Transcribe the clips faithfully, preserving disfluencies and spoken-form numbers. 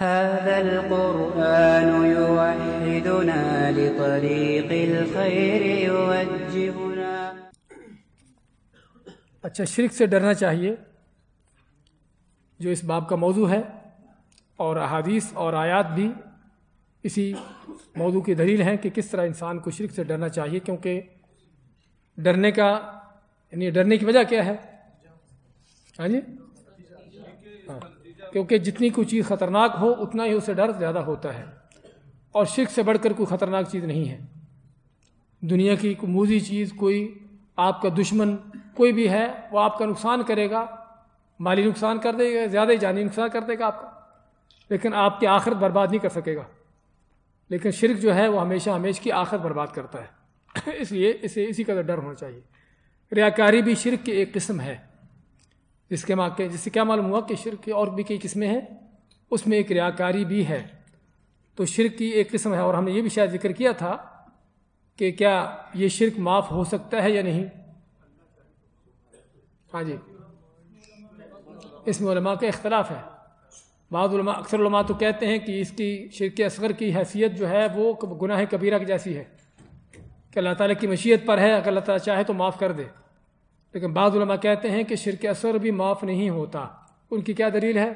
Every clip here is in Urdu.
هذا القرآن يوحدنا لطريق الخير يوجهنا. اچھا، شرک سے ڈرنا چاہیے جو اس باب کا موضوع ہے، اور احادیث اور آیات بھی اسی موضوع کی دلیل ہیں کہ کس طرح انسان کو شرک سے ڈرنا چاہیے. کیونکہ ڈرنے کا یعنی ڈرنے کی وجہ کیا ہے؟ ہاں جی ہاں کیونکہ جتنی کوئی چیز خطرناک ہو اتنا ہی اسے ڈر زیادہ ہوتا ہے، اور شرک سے بڑھ کر کوئی خطرناک چیز نہیں ہے. دنیا کی کوئی موذی چیز، کوئی آپ کا دشمن کوئی بھی ہے، وہ آپ کا نقصان کرے گا، مالی نقصان کر دے گا، زیادہ ہی جانی نقصان کر دے گا آپ کا، لیکن آپ کی آخرت برباد نہیں کر سکے گا. لیکن شرک جو ہے وہ ہمیشہ ہمیشہ کی آخرت برباد کرتا ہے. اس لیے اسے اسی کا ڈر ہونا چاہیے. ریاکاری بھی شرک کی ایک قسم ہے، جس کے ماں جس سے کیا معلوم ہوا کہ شرک کی اور بھی کئی قسمیں ہیں، اس میں ایک ریاکاری بھی ہے. تو شرک کی ایک قسم ہے. اور ہم نے یہ بھی شاید ذکر کیا تھا کہ کیا یہ شرک معاف ہو سکتا ہے یا نہیں. ہاں جی اس میں علماء کا اختلاف ہے. بعض علماء اکثر علماء تو کہتے ہیں کہ اس کی شرک اصغر کی حیثیت جو ہے وہ گناہ کبیرہ کی جیسی ہے کہ اللہ تعالیٰ کی مشیت پر ہے، اگر اللہ تعالیٰ چاہے تو معاف کر دے. لیکن بعض علماء کہتے ہیں کہ شرک اصغر بھی معاف نہیں ہوتا. ان کی کیا دلیل ہے؟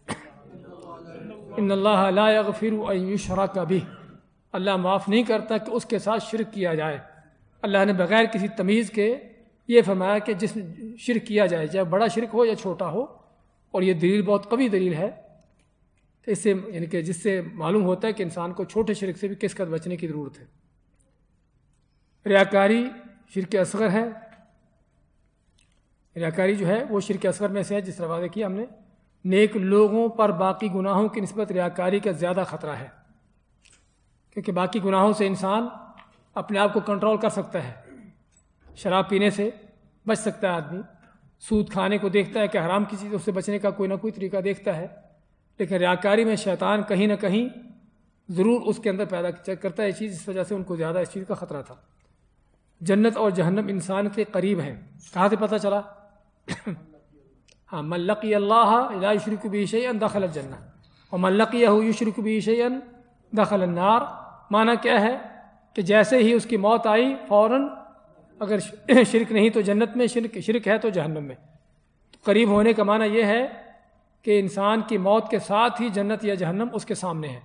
ان اللہ لا یغفر ان یشرک بہ، اللہ معاف نہیں کرتا کہ اس کے ساتھ شرک کیا جائے. اللہ نے بغیر کسی تمیز کے یہ فرمایا کہ جس شرک کیا جائے، چاہے بڑا شرک ہو یا چھوٹا ہو. اور یہ دلیل بہت قوی دلیل ہے. تو اس سے یعنی کہ جس سے معلوم ہوتا ہے کہ انسان کو چھوٹے شرک سے بھی کس قدر بچنے کی ضرورت ہے. ریاکاری شرک اصغر ہے. ریاکاری جو ہے وہ شرک اصغر میں سے ہے، جس طرح واضح کیا ہم نے. نیک لوگوں پر باقی گناہوں کی نسبت ریاکاری کا زیادہ خطرہ ہے، کیونکہ باقی گناہوں سے انسان اپنے آپ کو کنٹرول کر سکتا ہے. شراب پینے سے بچ سکتا ہے آدمی، سود کھانے کو دیکھتا ہے کہ حرام کی چیزوں سے بچنے کا کوئی نہ کوئی طریقہ دیکھتا ہے. لیکن ریاکاری میں شیطان کہیں نہ کہیں ضرور اس کے اندر پیدا کرتا ہے یہ چیز، اس وجہ سے ان کو زیادہ اس چیز کا خطرہ تھا. جنت اور جہنم انسان کے قریب ہیں. کہاں سے پتہ چلا؟ ہاں من لقی اللہ لا یشرک بہ شیئا دخل الجنہ ومن لقیہ یشرک بہ شیئا دخل النار. معنی کیا ہے کہ جیسے ہی اس کی موت آئی فوراً، اگر شرک نہیں تو جنت میں، شرک شرک ہے تو جہنم میں. قریب ہونے کا معنی یہ ہے کہ انسان کی موت کے ساتھ ہی جنت یا جہنم اس کے سامنے ہے.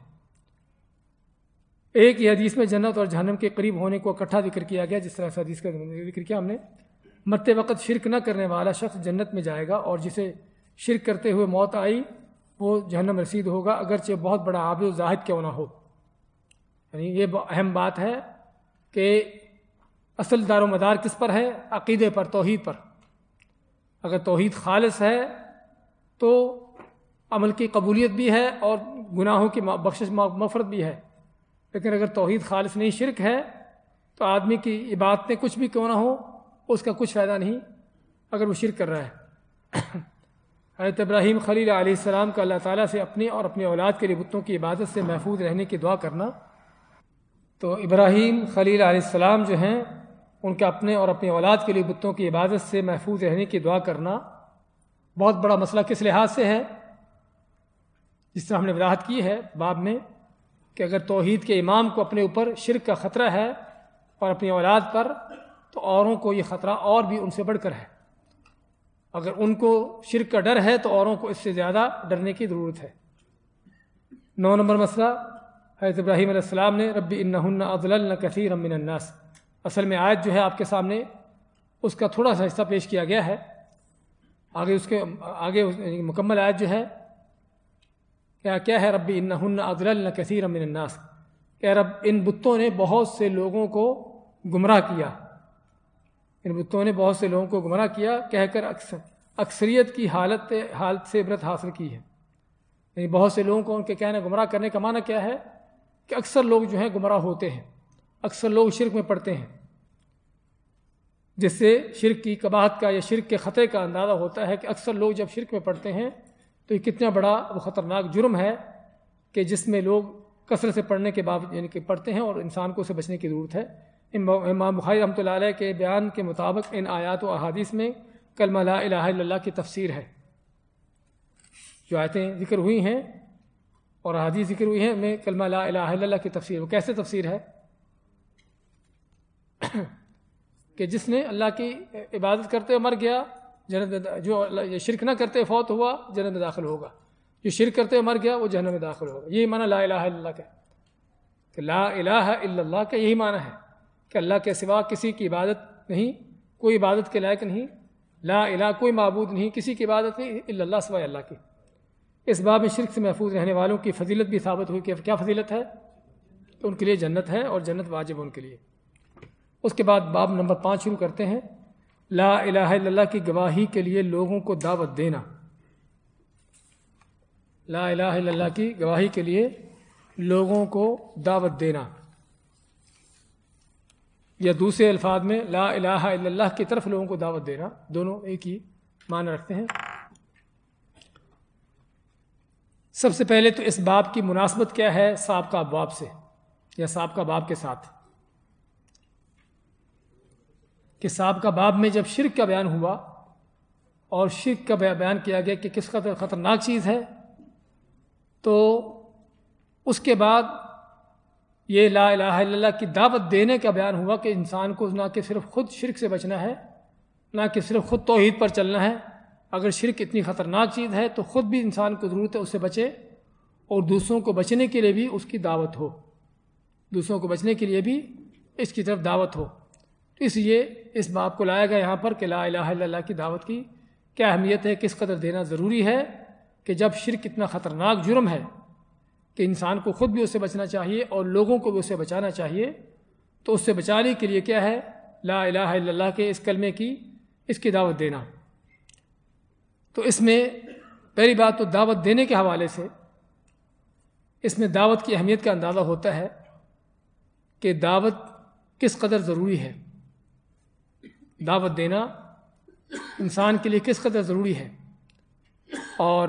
ایک ہی حدیث میں جنت اور جہنم کے قریب ہونے کو اکٹھا ذکر کیا گیا، جس طرح سے حدیث کا ذکر کیا ہم نے. مرتے وقت شرک نہ کرنے والا شخص جنت میں جائے گا، اور جسے شرک کرتے ہوئے موت آئی وہ جہنم رسید ہوگا، اگرچہ بہت بڑا عابد و زاہد کیوں نہ ہو. یعنی یہ اہم بات ہے کہ اصل دار و مدار کس پر ہے؟ عقیدے پر، توحید پر. اگر توحید خالص ہے تو عمل کی قبولیت بھی ہے اور گناہوں کی بخشش مغفرت بھی ہے. لیکن اگر توحید خالص نہیں، شرک ہے، تو آدمی کی عبادتیں کچھ بھی کیوں نہ ہو اس کا کچھ فائدہ نہیں اگر وہ شرک کر رہا ہے. حضرت ابراہیم خلیل علیہ السلام کا اللہ تعالیٰ سے اپنی اور اپنی اولاد کے لیے بتوں کی عبادت سے محفوظ رہنے کی دعا کرنا. تو ابراہیم خلیل علیہ السلام جو ہیں ان کے اپنے اور اپنی اولاد کے لیے بتوں کی عبادت سے محفوظ رہنے کی دعا کرنا بہت بڑا مسئلہ کس لحاظ سے ہے؟ جس طرح ہم نے وضاحت کی ہے باب میں کہ اگر توحید کے امام کو اپنے اوپر شرک کا خطرہ ہے اور اپنی اولاد پر، تو اوروں کو یہ خطرہ اور بھی ان سے بڑھ کر ہے. اگر ان کو شرک کا ڈر ہے تو اوروں کو اس سے زیادہ ڈرنے کی ضرورت ہے. نو نمبر مسئلہ، حضرت ابراہیم علیہ السلام نے رب انہن اضللن کثیرا من الناس. اصل میں آیت جو ہے آپ کے سامنے اس کا تھوڑا سا حصہ پیش کیا گیا ہے. آگے اس کے آگے مکمل آیت جو ہے کیا کیا ہے؟ رب انہن اضللن کثیرا من الناس، کہ رب ان بتوں نے بہت سے لوگوں کو گمراہ کیا. ان بتوں نے بہت سے لوگوں کو گمراہ کیا کہہ کر اکثر اکثریت کی حالت حالت سے عبرت حاصل کی ہے. یعنی بہت سے لوگوں کو ان کے کہنے گمراہ کرنے کا معنی کیا ہے کہ اکثر لوگ جو ہیں گمراہ ہوتے ہیں، اکثر لوگ شرک میں پڑتے ہیں، جس سے شرک کی قباحت کا یا شرک کے خطرے کا اندازہ ہوتا ہے کہ اکثر لوگ جب شرک میں پڑتے ہیں تو یہ کتنا بڑا وہ خطرناک جرم ہے کہ جس میں لوگ کثرت سے پڑھنے کے باوجود یعنی کہ پڑھتے ہیں، اور انسان کو اسے بچنے کی ضرورت ہے. امام بخاری رحمۃ اللہ علیہ کے بیان کے مطابق ان آیات و احادیث میں کلمہ لا الہ الا اللہ کی تفسیر ہے. جو آیتیں ذکر ہوئی ہیں اور حدیث ذکر ہوئی ہیں میں کلمہ لا الہ الا اللہ کی تفسیر. وہ کیسے تفسیر ہے کہ جس نے اللہ کی عبادت کرتے ہوئے مر گیا جنت میں، جو شرک نہ کرتے فوت ہوا جنت میں داخل ہوگا، جو شرک کرتے ہوئے مر گیا وہ جہنم میں داخل ہوگا. یہی معنی لا الہ الا اللہ کا کہ لا الہ الا اللہ کا یہی معنی ہے کہ اللہ کے سوا کسی کی عبادت نہیں، کوئی عبادت کے لائق نہیں. لا الہ کوئی معبود نہیں، کسی کی عبادت نہیں الا اللہ سوائے اللہ کی. اس باب میں شرک سے محفوظ رہنے والوں کی فضیلت بھی ثابت ہوئی کہ کیا فضیلت ہے کہ ان کے لیے جنت ہے اور جنت واجب ان کے لیے. اس کے بعد باب نمبر پانچ شروع کرتے ہیں. لا الہ الا اللہ کی گواہی کے لیے لوگوں کو دعوت دینا. لا الہ الا اللہ کی گواہی کے لیے لوگوں کو دعوت دینا، یا دوسرے الفاظ میں لا الہ الا اللہ کی طرف لوگوں کو دعوت دینا، دونوں ایک ہی معنی رکھتے ہیں. سب سے پہلے تو اس باب کی مناسبت کیا ہے سابقہ باب سے یا سابقہ باب کے ساتھ، کہ سابقہ باب میں جب شرک کا بیان ہوا اور شرک کا بیان کیا گیا کہ کس قدر خطرناک چیز ہے، تو اس کے بعد یہ لا الہ الا اللہ کی دعوت دینے کا بیان ہوا کہ انسان کو نہ کہ صرف خود شرک سے بچنا ہے، نہ کہ صرف خود توحید پر چلنا ہے. اگر شرک اتنی خطرناک چیز ہے تو خود بھی انسان کو ضرورت ہے اس سے بچے، اور دوسروں کو بچنے کے لیے بھی اس کی دعوت ہو، دوسروں کو بچنے کے لیے بھی اس کی طرف دعوت ہو. تو اس لیے اس باب کو لایا گیا یہاں پر کہ لا الہ الا اللہ کی دعوت کی کیا اہمیت ہے، کس قدر دینا ضروری ہے، کہ جب شرک اتنا خطرناک جرم ہے کہ انسان کو خود بھی اس سے بچنا چاہیے اور لوگوں کو بھی اس سے بچانا چاہیے. تو اس سے بچانے کے لیے کیا ہے، لا الہ الا اللہ کے اس کلمے کی اس کی دعوت دینا. تو اس میں پہلی بات تو دعوت دینے کے حوالے سے اس میں دعوت کی اہمیت کا اندازہ ہوتا ہے کہ دعوت کس قدر ضروری ہے، دعوت دینا انسان کے لیے کس قدر ضروری ہے. اور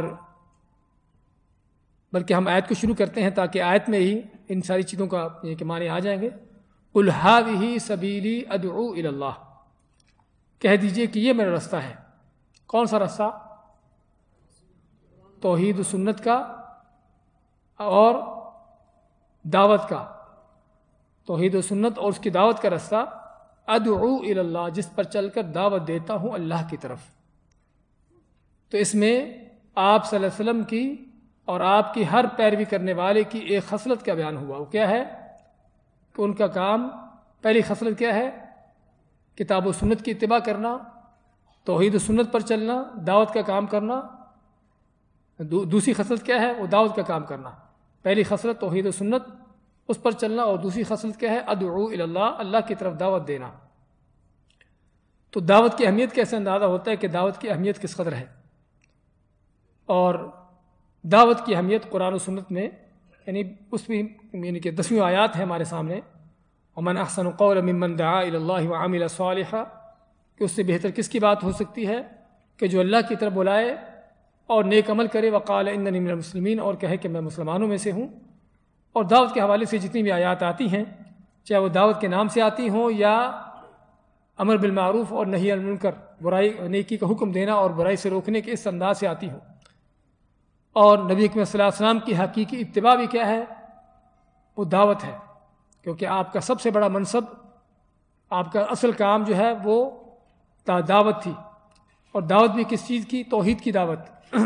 بلکہ ہم آیت کو شروع کرتے ہیں تاکہ آیت میں ہی ان ساری چیزوں کا یہ کہ معنی آ جائیں گے. قُلْ هَٰذِهِ سَبِيلِي أَدْعُو إِلَى اللَّهِ، کہہ دیجئے کہ یہ میرا رستہ ہے. کون سا رستہ؟ توحید و سنت کا اور دعوت کا، توحید و سنت اور اس کی دعوت کا رستہ. ادعو الی اللہ، جس پر چل کر دعوت دیتا ہوں اللہ کی طرف. تو اس میں آپ صلی اللہ علیہ وسلم کی اور آپ کی ہر پیروی کرنے والے کی ایک خصلت کا بیان ہوا. وہ کیا ہے کہ ان کا کام، پہلی خصلت کیا ہے، کتاب و سنت کی اتباع کرنا، توحید و سنت پر چلنا، دعوت کا کام کرنا. دو دوسری خصلت کیا ہے، وہ دعوت کا کام کرنا. پہلی خصلت توحید و سنت اس پر چلنا، اور دوسری خصلت کیا ہے، ادعو الی اللہ، اللہ کی طرف دعوت دینا. تو دعوت کی اہمیت کیسے اندازہ ہوتا ہے کہ دعوت کی اہمیت کس قدر ہے. اور دعوت کی اہمیت قرآن و سنت میں یعنی اس میں یعنی کہ دسویں آیات ہیں ہمارے سامنے. ومن احسن قولا ممن دعا الی اللہ وعمل صالحا، کہ اس سے بہتر کس کی بات ہو سکتی ہے کہ جو اللہ کی طرف بلائے اور نیک عمل کرے. وقال اننی من المسلمین، اور کہے کہ میں مسلمانوں میں سے ہوں. اور دعوت کے حوالے سے جتنی بھی آیات آتی ہیں، چاہے وہ دعوت کے نام سے آتی ہوں یا امر بالمعروف اور نہی عن المنکر، برائی نیکی کا حکم دینا اور برائی سے روکنے کے اس انداز سے آتی ہوں. اور نبی اکرم صلی اللہ علیہ وسلم کی حقیقی اتباع بھی کیا ہے، وہ دعوت ہے. کیونکہ آپ کا سب سے بڑا منصب، آپ کا اصل کام جو ہے وہ دعوت تھی. اور دعوت بھی کس چیز کی؟ توحید کی دعوت.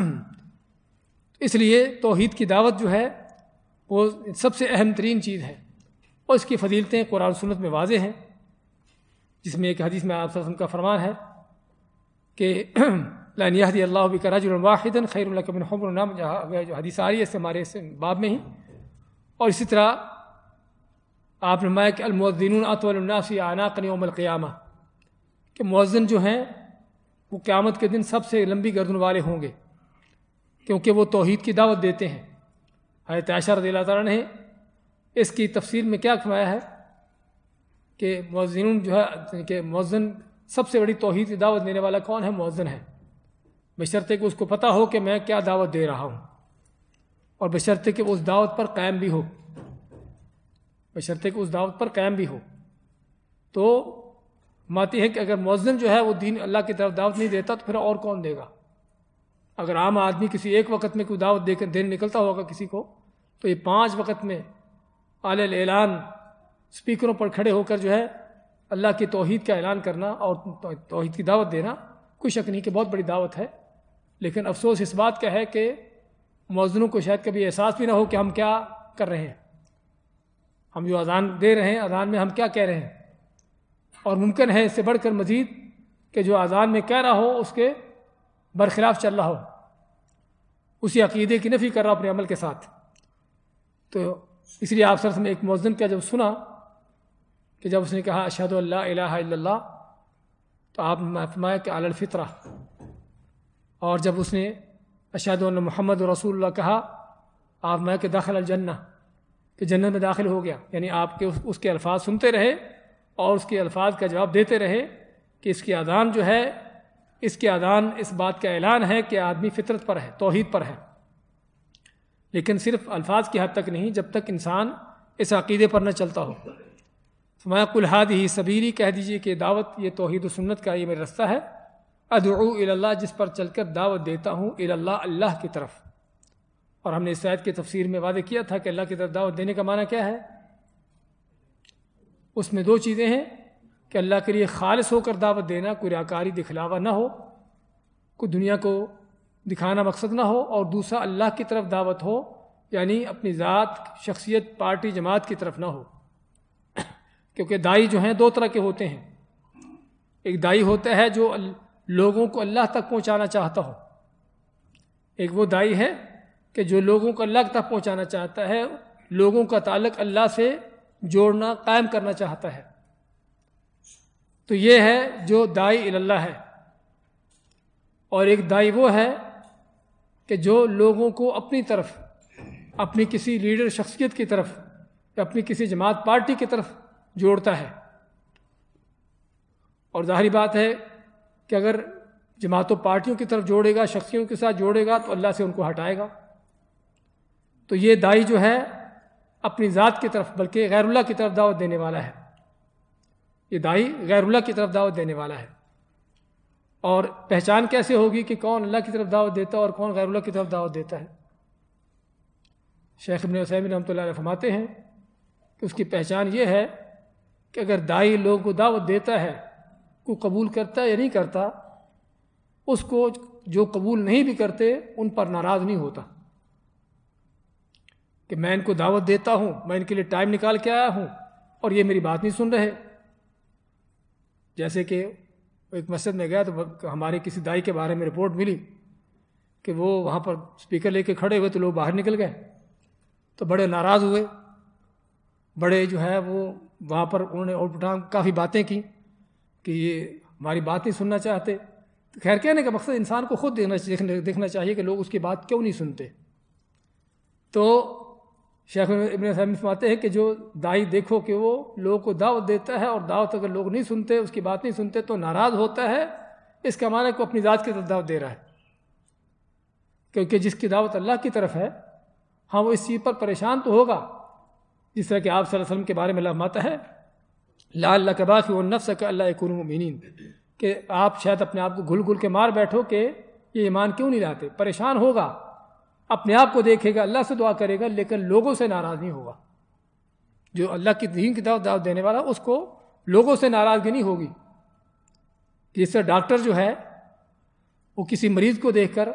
اس لیے توحید کی دعوت جو ہے وہ سب سے اہم ترین چیز ہے، اور اس کی فضیلتیں قرآن و سنت میں واضح ہیں. جس میں ایک حدیث میں آپ صلی اللہ علیہ وسلم کا فرمان ہے کہ لَأَنْ يَهْدِيَ اللَّهُ بِكَ رَجُلًا وَاحِدًا خَيْرٌ لَكَ مِنْ حُمْرِ النَّعَمِ، جو حدیث آ رہی ہے اس ہمارے اس باب میں ہی. اور اسی طرح آپ نے فرمایا کہ المؤذنون اطول الناس اعناقا یوم القیامہ، کہ مؤذن جو ہیں وہ قیامت کے دن سب سے لمبی گردن والے ہوں گے، کیونکہ وہ توحید کی دعوت دیتے ہیں. حضرت عائشہ رضی اللہ تعالیٰ نے اس کی تفسیر میں کیا فرمایا ہے کہ مؤذنون جو ہے کہ مؤذن سب سے بڑی توحید کی دعوت دینے والا کون ہے؟ مؤذن ہے، بشرطے کہ اس کو پتہ ہو کہ میں کیا دعوت دے رہا ہوں، اور بشرطے کہ وہ اس دعوت پر قائم بھی ہو، بشرطے کہ اس دعوت پر قائم بھی ہو. تو ماتی ہے کہ اگر مؤذن جو ہے وہ دین اللہ کی طرف دعوت نہیں دیتا تو پھر اور کون دے گا؟ اگر عام آدمی کسی ایک وقت میں کوئی دعوت دے کر دینے نکلتا ہوگا کسی کو، تو یہ پانچ وقت میں اعلی اعلان اسپیکروں پر کھڑے ہو کر جو ہے اللہ کی توحید کا اعلان کرنا اور توحید کی دعوت دینا کوئی شک نہیں کہ بہت بڑی دعوت ہے، لیکن افسوس اس بات کا ہے کہ مؤذنوں کو شاید کبھی احساس بھی نہ ہو کہ ہم کیا کر رہے ہیں، ہم جو اذان دے رہے ہیں اذان میں ہم کیا کہہ رہے ہیں، اور ممکن ہے اس سے بڑھ کر مزید کہ جو اذان میں کہہ رہا ہو اس کے برخلاف چل رہا ہو، اسی عقیدے کی نفی کر رہا ہو اپنے عمل کے ساتھ۔ تو اس لیے آپ صلی اللہ علیہ وسلم ایک مؤذن کا جب سنا کہ جب اس نے کہا اشہد ان لا الہ الا اللہ، تو آپ نے فرمایا کہ علی الفطرہ، اور جب اس نے اشہد ان محمد رسول اللہ کہا، آپ میں کہ داخل الجنہ، کہ جنت میں داخل ہو گیا، یعنی آپ کے اس کے الفاظ سنتے رہے اور اس کے الفاظ کا جواب دیتے رہے کہ اس کی اذان جو ہے، اس کی اذان اس بات کا اعلان ہے کہ آدمی فطرت پر ہے، توحید پر ہے، لیکن صرف الفاظ کی حد تک نہیں، جب تک انسان اس عقیدے پر نہ چلتا ہو۔ فرمایا قل ھذہ سبیلی، کہہ دیجئے کہ دعوت یہ توحید و سنت کا یہ میرا رستہ ہے، ادعو الی اللہ، جس پر چل کر دعوت دیتا ہوں، الی اللہ، اللہ کی طرف۔ اور ہم نے اس آیت کی تفسیر میں واضح کیا تھا کہ اللہ کی طرف دعوت دینے کا معنی کیا ہے، اس میں دو چیزیں ہیں کہ اللہ کے لیے خالص ہو کر دعوت دینا، کوئی ریاکاری دکھلاوا نہ ہو، کوئی دنیا کو دکھانا مقصد نہ ہو، اور دوسرا اللہ کی طرف دعوت ہو، یعنی اپنی ذات، شخصیت، پارٹی، جماعت کی طرف نہ ہو، کیونکہ دائی جو ہیں دو طرح کے ہوتے ہیں، ایک دائی ہوتا ہے جو لوگوں کو اللہ تک پہنچانا چاہتا ہو، ایک وہ دائی ہے کہ جو لوگوں کو اللہ تک پہنچانا چاہتا ہے، لوگوں کا تعلق اللہ سے جوڑنا، قائم کرنا چاہتا ہے، تو یہ ہے جو دائی الی اللہ ہے۔ اور ایک دائی وہ ہے کہ جو لوگوں کو اپنی طرف، اپنی کسی لیڈر شخصیت کی طرف یا اپنی کسی جماعت پارٹی کی طرف جوڑتا ہے، اور ظاہری بات ہے کہ اگر جماعتوں پارٹیوں کی طرف جوڑے گا، شخصیوں کے ساتھ جوڑے گا تو اللہ سے ان کو ہٹائے گا۔ تو یہ دائی جو ہے اپنی ذات کی طرف بلکہ غیر اللہ کی طرف دعوت دینے والا ہے، یہ دائی غیر اللہ کی طرف دعوت دینے والا ہے۔ اور پہچان کیسے ہوگی کہ کون اللہ کی طرف دعوت دیتا ہے اور کون غیر اللہ کی طرف دعوت دیتا ہے؟ شیخ ابن عثیمین رحمۃ اللہ علیہ فرماتے ہیں کہ اس کی پہچان یہ ہے کہ اگر دائی لوگوں کو دعوت دیتا ہے، کو قبول کرتا ہے یا نہیں کرتا، اس کو جو قبول نہیں بھی کرتے ان پر ناراض نہیں ہوتا کہ میں ان کو دعوت دیتا ہوں، میں ان کے لیے ٹائم نکال کے آیا ہوں اور یہ میری بات نہیں سن رہے۔ جیسے کہ ایک مسجد میں گیا تو ہمارے کسی دائی کے بارے میں رپورٹ ملی کہ وہ وہاں پر اسپیکر لے کے کھڑے ہوئے تو لوگ باہر نکل گئے، تو بڑے ناراض ہوئے، بڑے جو ہے وہ وہاں پر انہوں نے اوٹ پٹانگ کافی باتیں کی کہ یہ ہماری بات نہیں سننا چاہتے۔ تو خیر کہنے کا مقصد انسان کو خود دیکھنا دیکھنا چاہیے کہ لوگ اس کی بات کیوں نہیں سنتے۔ تو شیخ ابن عثیمین فرماتے ہیں کہ جو دائی دیکھو کہ وہ لوگوں کو دعوت دیتا ہے اور دعوت اگر لوگ نہیں سنتے، اس کی بات نہیں سنتے تو ناراض ہوتا ہے، اس کا معنی ہے کہ اپنی ذات کی طرف دعوت دے رہا ہے، کیونکہ جس کی دعوت اللہ کی طرف ہے، ہاں وہ اس چیز پر پریشان تو ہوگا، جس طرح کہ آپ صلی اللہ علیہ وسلم کے بارے میں اللہ فرماتا ہے لعلک باخع نفسک الا یکونوا مؤمنین، کہ آپ شاید اپنے آپ کو گھل گھل کے مار بیٹھو کہ یہ ایمان کیوں نہیں لاتے، پریشان ہوگا، اپنے آپ کو دیکھے گا، اللہ سے دعا کرے گا، لیکن لوگوں سے ناراض نہیں ہوگا۔ جو اللہ کی دین کی دعوت دعوت دینے والا اس کو لوگوں سے ناراضگی نہیں ہوگی۔ جس سے ڈاکٹر جو ہے وہ کسی مریض کو دیکھ کر،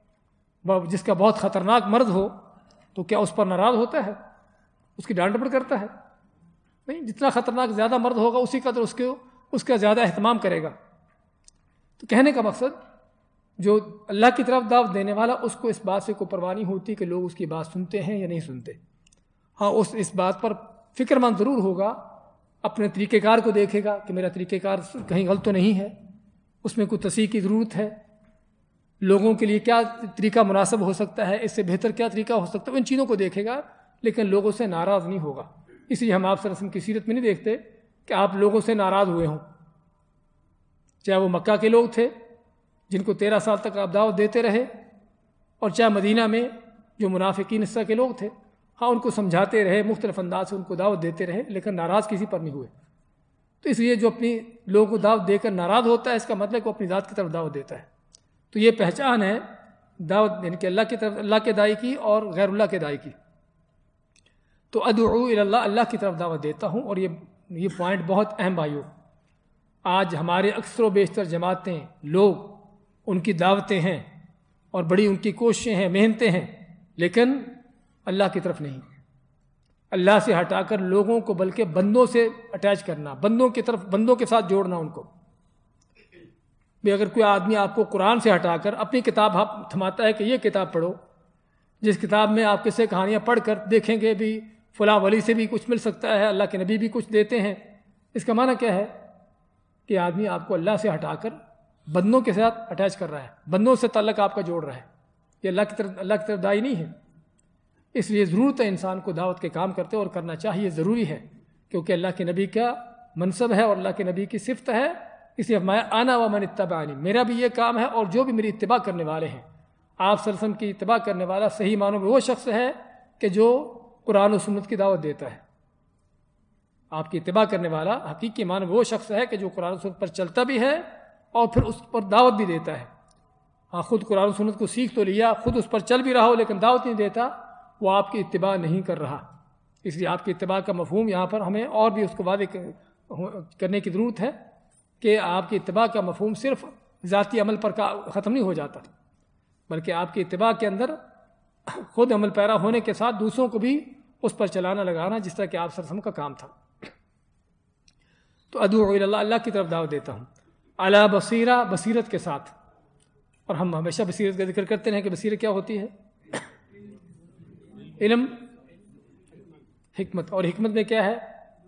جس کا بہت خطرناک مرض ہو، تو کیا اس پر ناراض ہوتا ہے، اس کی ڈانٹ ڈپٹ کرتا ہے؟ نہیں، جتنا خطرناک زیادہ مرض ہوگا اسی قدر اس کے اس کا زیادہ اہتمام کرے گا۔ تو کہنے کا مقصد جو اللہ کی طرف دعوت دینے والا، اس کو اس بات سے کوئی پرواہ نہیں ہوتی کہ لوگ اس کی بات سنتے ہیں یا نہیں سنتے، ہاں اس اس بات پر فکر مند ضرور ہوگا، اپنے طریقہ کار کو دیکھے گا کہ میرا طریقہ کار کہیں غلط تو نہیں ہے، اس میں کوئی تصحیح کی ضرورت ہے، لوگوں کے لیے کیا طریقہ مناسب ہو سکتا ہے، اس سے بہتر کیا طریقہ ہو سکتا ہے، ان چیزوں کو دیکھے گا، لیکن لوگوں سے ناراض نہیں ہوگا۔ اس لیے ہم آپ صلی اللہ علیہ وسلم کی سیرت میں نہیں دیکھتے کہ آپ لوگوں سے ناراض ہوئے ہوں، چاہے وہ مکہ کے لوگ تھے جن کو تیرہ سال تک آپ دعوت دیتے رہے، اور چاہے مدینہ میں جو منافقین حصہ کے لوگ تھے، ہاں ان کو سمجھاتے رہے، مختلف انداز سے ان کو دعوت دیتے رہے، لیکن ناراض کسی پر نہیں ہوئے۔ تو اس لیے جو اپنی لوگوں کو دعوت دے کر ناراض ہوتا ہے، اس کا مطلب وہ اپنی ذات کی طرف دعوت دیتا ہے۔ تو یہ پہچان ہے دعوت یعنی کہ اللہ کی طرف اللہ کے دائی کی اور غیر اللہ کے دائی کی۔ تو ادعو الی اللہ، اللہ کی طرف دعوت دیتا ہوں. اور یہ یہ پوائنٹ بہت اہم بھائیو. آج ہمارے اکثر و بیشتر جماعتیں، لوگ، ان کی دعوتیں ہیں اور بڑی ان کی کوششیں ہیں، محنتیں ہیں، لیکن اللہ کی طرف نہیں. اللہ سے ہٹا کر لوگوں کو بلکہ بندوں سے اٹیچ کرنا، بندوں کی طرف، بندوں کے ساتھ جوڑنا ان کو. بھی اگر کوئی آدمی آپ کو قرآن سے ہٹا کر اپنی کتاب تھماتا ہے کہ یہ کتاب پڑھو، جس کتاب میں آپ کسی کہانیاں پڑھ کر دیکھیں گے بھی فلاں ولی سے بھی کچھ مل سکتا ہے، اللہ کے نبی بھی کچھ دیتے ہیں، اس کا معنی کیا ہے کہ آدمی آپ کو اللہ سے ہٹا کر بندوں کے ساتھ اٹیچ کر رہا ہے، بندوں سے تعلق آپ کا جوڑ رہا ہے. یہ اللہ کی طرف اللہ کی طرف داعی نہیں ہے. اس لیے ضرورت ہے انسان کو دعوت کے کام کرتے اور کرنا چاہیے، ضروری ہے، کیونکہ اللہ کے نبی کا منصب ہے اور اللہ کے نبی کی صفت ہے. اس لیے فرمایا انا ومن اتبعنی، میرا بھی یہ کام ہے اور جو بھی میری اتباع کرنے والے ہیں. آپ صلی اللہ علیہ وسلم کی اتباع کرنے والا صحیح معنوں میں وہ شخص ہے کہ جو قرآن و سنت کی دعوت دیتا ہے. آپ کی اتباع کرنے والا حقیقی معنوں میں وہ شخص ہے کہ جو قرآن و سنت پر چلتا بھی ہے اور پھر اس پر دعوت بھی دیتا ہے. ہاں، خود قرآن و سنت کو سیکھ تو لیا، خود اس پر چل بھی رہا ہو لیکن دعوت نہیں دیتا، وہ آپ کی اتباع نہیں کر رہا. اس لیے آپ کی اتباع کا مفہوم یہاں پر ہمیں اور بھی اس کو واضح کرنے کی ضرورت ہے کہ آپ کی اتباع کا مفہوم صرف ذاتی عمل پر ختم نہیں ہو جاتا، بلکہ آپ کی اتباع کے اندر خود عمل پیرا ہونے کے ساتھ دوسروں کو بھی اس پر چلانا لگانا، جس طرح کہ آپ صلی اللہ علیہ وسلم کا کام تھا. تو ادعو الی اللہ، اللہ کی طرف دعوت دیتا ہوں، علی بصیرہ، بصیرت کے ساتھ. اور ہم ہمیشہ بصیرت کا ذکر کرتے ہیں کہ بصیرت کیا ہوتی ہے؟ علم، حکمت. اور حکمت میں کیا ہے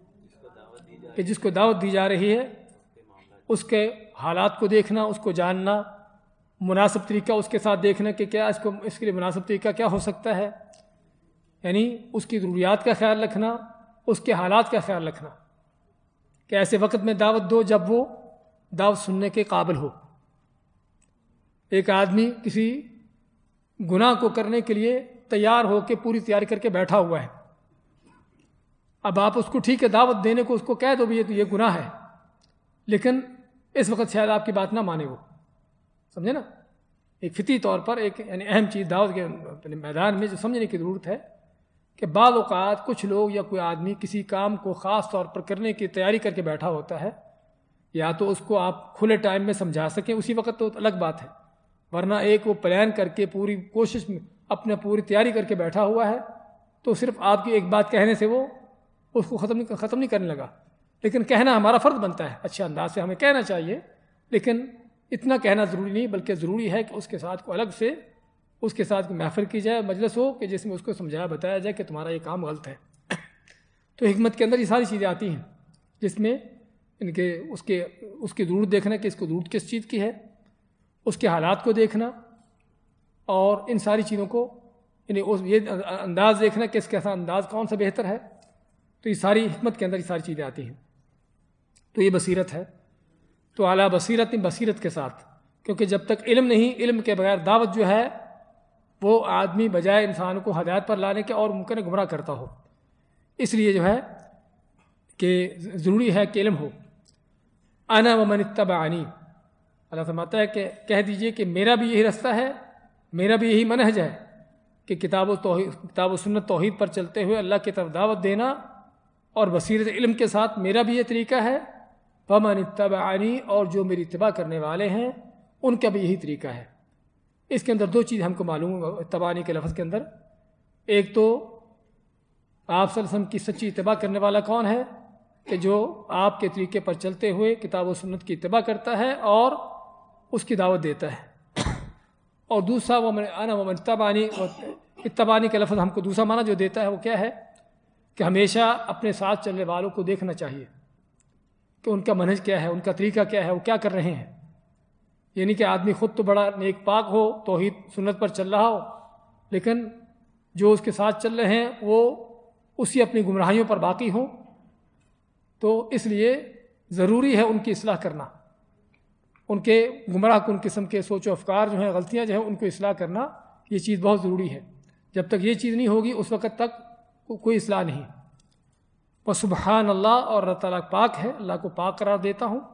کہ جس کو دعوت دی جا رہی ہے اس کے حالات کو دیکھنا، اس کو جاننا، مناسب طریقہ اس کے ساتھ دیکھنا کہ کیا اس کو اس کے لیے مناسب طریقہ کیا ہو سکتا ہے، یعنی اس کی ضروریات کا خیال رکھنا، اس کے حالات کا خیال رکھنا کہ ایسے وقت میں دعوت دو جب وہ دعوت سننے کے قابل ہو. ایک آدمی کسی گناہ کو کرنے کے لیے تیار ہو کے پوری تیاری کر کے بیٹھا ہوا ہے، اب آپ اس کو ٹھیک ہے دعوت دینے کو اس کو کہہ دو بھی یہ تو یہ گناہ ہے، لیکن اس وقت شاید آپ کی بات نہ مانے، وہ سمجھے نا. ایک فطری طور پر ایک یعنی اہم چیز دعوت کے میدان میں جو سمجھنے کی ضرورت ہے کہ بعض اوقات کچھ لوگ یا کوئی آدمی کسی کام کو خاص طور پر کرنے کی تیاری کر کے بیٹھا ہوتا ہے، یا تو اس کو آپ کھلے ٹائم میں سمجھا سکیں اسی وقت تو الگ بات ہے، ورنہ ایک وہ پلان کر کے پوری کوشش میں اپنے پوری تیاری کر کے بیٹھا ہوا ہے تو صرف آپ کی ایک بات کہنے سے وہ اس کو ختم نہیں ختم نہیں کرنے لگا. لیکن کہنا ہمارا فرض بنتا ہے، اچھے انداز سے ہمیں کہنا چاہیے، لیکن اتنا کہنا ضروری نہیں، بلکہ ضروری ہے کہ اس کے ساتھ کو الگ سے اس کے ساتھ محفل کی جائے، مجلس ہو کہ جس میں اس کو سمجھایا بتایا جائے کہ تمہارا یہ کام غلط ہے. تو حکمت کے اندر یہ ساری چیزیں آتی ہیں جس میں ان کے اس کے اس کی ضرورت دیکھنا کہ اس کو ضرورت کس چیز کی ہے، اس کے حالات کو دیکھنا، اور ان ساری چیزوں کو یعنی اس یہ انداز دیکھنا کہ اس کے ساتھ انداز کون سا بہتر ہے. تو یہ ساری حکمت کے اندر یہ ساری چیزیں آتی ہیں. تو یہ بصیرت ہے. تو اعلیٰ بصیرت بصیرت کے ساتھ، کیونکہ جب تک علم نہیں، علم کے بغیر دعوت جو ہے وہ آدمی بجائے انسان کو ہدایت پر لانے کے اور ممکن ہے گمراہ کرتا ہو. اس لیے جو ہے کہ ضروری ہے کہ علم ہو. انا ومن اتبعنی، اللہ فرماتا ہے کہ کہہ دیجئے کہ میرا بھی یہی رستہ ہے، میرا بھی یہی منہج ہے کہ کتاب و توحید کتاب و سنت توحید پر چلتے ہوئے اللہ کی طرف دعوت دینا، اور بصیرت علم کے ساتھ میرا بھی یہ طریقہ ہے. ومن اتبعنی، اور جو میری اتباع کرنے والے ہیں ان کا بھی یہی طریقہ ہے. اس کے اندر دو چیز ہم کو معلوم ہے اتبعنی کے لفظ کے اندر. ایک تو آپ صلی اللہ علیہ وسلم کی سچی اتباع کرنے والا کون ہے کہ جو آپ کے طریقے پر چلتے ہوئے کتاب و سنت کی اتباع کرتا ہے اور اس کی دعوت دیتا ہے. اور دوسرا وہ انا ومن اتبعنی، اتبعنی کا لفظ ہم کو دوسرا معنی جو دیتا ہے وہ کیا ہے کہ ہمیشہ اپنے ساتھ چلنے والوں کو دیکھنا چاہیے کہ ان کا منہج کیا ہے، ان کا طریقہ کیا ہے، وہ کیا کر رہے ہیں. یعنی کہ آدمی خود تو بڑا نیک پاک ہو، توحید سنت پر چل رہا ہو، لیکن جو اس کے ساتھ چل رہے ہیں وہ اسی اپنی گمراہیوں پر باقی ہوں. تو اس لیے ضروری ہے ان کی اصلاح کرنا، ان کے گمراہ کن قسم کے سوچ و افکار جو ہیں، غلطیاں جو ہیں، ان کو اصلاح کرنا یہ چیز بہت ضروری ہے. جب تک یہ چیز نہیں ہوگی اس وقت تک کوئی اصلاح نہیں. وہ سبحان اللہ، اور اللہ تعالیٰ پاک ہے، اللہ کو پاک قرار دیتا ہوں.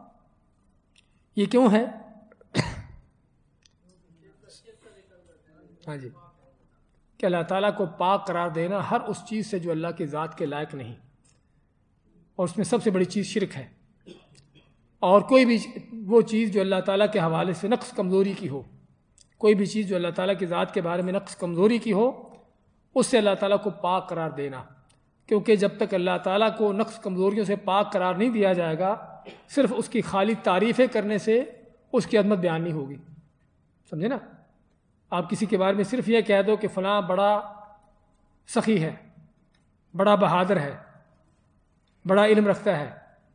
یہ کیوں ہے؟ ہاں جی، کہ اللہ تعالیٰ کو پاک قرار دینا ہر اس چیز سے جو اللہ کی ذات کے لائق نہیں، اور اس میں سب سے بڑی چیز شرک ہے۔ اور کوئی بھی وہ چیز جو اللہ تعالیٰ کے حوالے سے نقص کمزوری کی ہو، کوئی بھی چیز جو اللہ تعالیٰ کی ذات کے بارے میں نقص کمزوری کی ہو، اس سے اللہ تعالیٰ کو پاک قرار دینا، کیونکہ جب تک اللہ تعالیٰ کو نقص کمزوریوں سے پاک قرار نہیں دیا جائے گا، صرف اس کی خالی تعریفیں کرنے سے اس کی عظمت بیان نہیں ہوگی۔ سمجھے نا؟ آپ کسی کے بارے میں صرف یہ کہہ دو کہ فلاں بڑا سخی ہے، بڑا بہادر ہے، بڑا علم رکھتا ہے،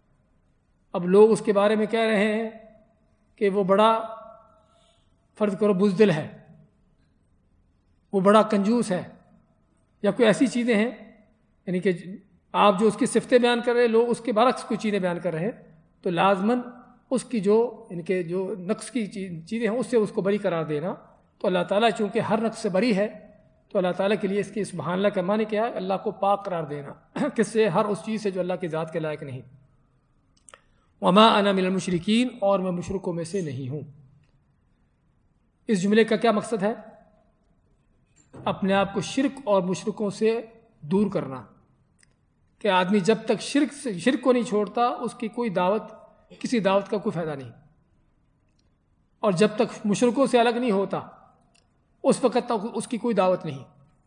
اب لوگ اس کے بارے میں کہہ رہے ہیں کہ وہ بڑا فرض کرو بزدل ہے، وہ بڑا کنجوس ہے، یا کوئی ایسی چیزیں ہیں، یعنی کہ آپ جو اس کی صفتیں بیان کر رہے ہیں، لوگ اس کے برعکس کوئی چیزیں بیان کر رہے ہیں، تو لازماً اس کی جو یعنی کہ جو نقص کی چیزیں ہیں اس سے اس کو بری قرار دینا۔ تو اللہ تعالیٰ چونکہ ہر نقص سے بری ہے، تو اللہ تعالیٰ کے لیے اس کی سبحان اللہ کا معنی کیا ہے؟ اللہ کو پاک قرار دینا، کس سے؟ ہر اس چیز سے جو اللہ کی ذات کے لائق نہیں۔ وما انا من المشرکین، اور میں مشرکوں میں سے نہیں ہوں۔ اس جملے کا کیا مقصد ہے؟ اپنے آپ کو شرک اور مشرکوں سے دور کرنا، کہ آدمی جب تک شرک سے شرک کو نہیں چھوڑتا، اس کی کوئی دعوت، کسی دعوت کا کوئی فائدہ نہیں، اور جب تک مشرکوں سے الگ نہیں ہوتا اس وقت تک اس کی کوئی دعوت نہیں،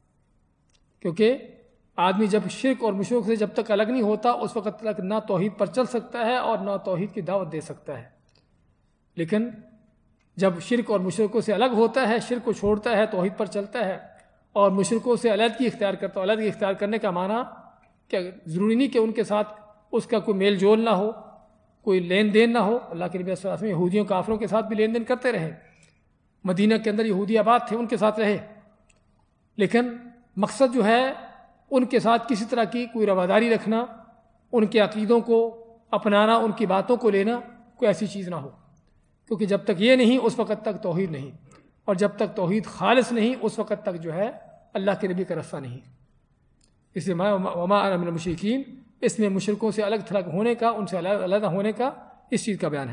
کیونکہ آدمی جب شرک اور مشرک سے جب تک الگ نہیں ہوتا اس وقت تک نہ توحید پر چل سکتا ہے اور نہ توحید کی دعوت دے سکتا ہے۔ لیکن جب شرک اور مشرکوں سے الگ ہوتا ہے، شرک کو چھوڑتا ہے، توحید پر چلتا ہے، اور مشرکوں سے علیحدگی اختیار کرتا ہے۔ علیحدگی اختیار کرنے کا معنی کہ ضروری نہیں کہ ان کے ساتھ اس کا کوئی میل جول نہ ہو، کوئی لین دین نہ ہو۔ اللہ کے نبی صلی اللہ علیہ وسلم یہودیوں کافروں کے ساتھ بھی لین دین کرتے رہے، مدینہ کے اندر یہودی آباد تھے، ان کے ساتھ رہے، لیکن مقصد جو ہے ان کے ساتھ کسی طرح کی کوئی رواداری رکھنا، ان کے عقیدوں کو اپنانا، ان کی باتوں کو لینا، کوئی ایسی چیز نہ ہو، کیونکہ جب تک یہ نہیں اس وقت تک توحید نہیں، اور جب تک توحید خالص نہیں اس وقت تک جو ہے اللہ کے نبی کا رستہ نہیں۔ اس لیے وما انا من المشرکین، اس میں مشرکوں سے الگ تھلگ ہونے کا، ان سے علیحدہ ہونے کا اس چیز کا بیان ہے۔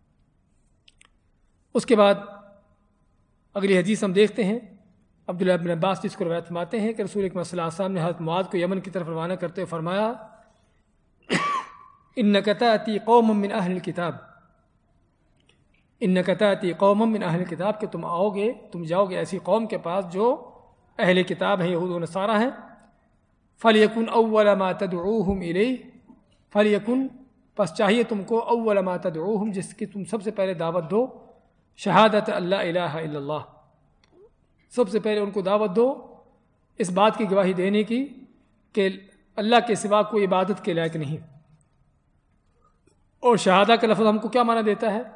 اس کے بعد اگلی حدیث ہم دیکھتے ہیں، عبداللہ بن عباس جس کو روایت فرماتے ہیں کہ رسول اکرم صلی اللہ علیہ وسلم نے حضرت معاذ کو یمن کی طرف روانہ کرتے ہوئے فرمایا، انک تأتی قوم من اہل الکتاب، انک تأتی قوم من اہل الکتاب، کہ تم آؤ گے، تم جاؤ گے ایسی قوم کے پاس جو اہل کتاب ہیں، یہود و نصارہ ہیں، فلیکن اول ما تدعوہم الیہ، فلیکن پس چاہیے تم کو اول ما تدعوہم، جس کی تم سب سے پہلے دعوت دو، شہادت اللہ الہ الا اللہ، سب سے پہلے ان کو دعوت دو اس بات کی گواہی دینے کی کہ اللہ کے سوا کوئی عبادت کے لائق نہیں۔ اور شہادہ کا لفظ ہم کو کیا معنی دیتا ہے؟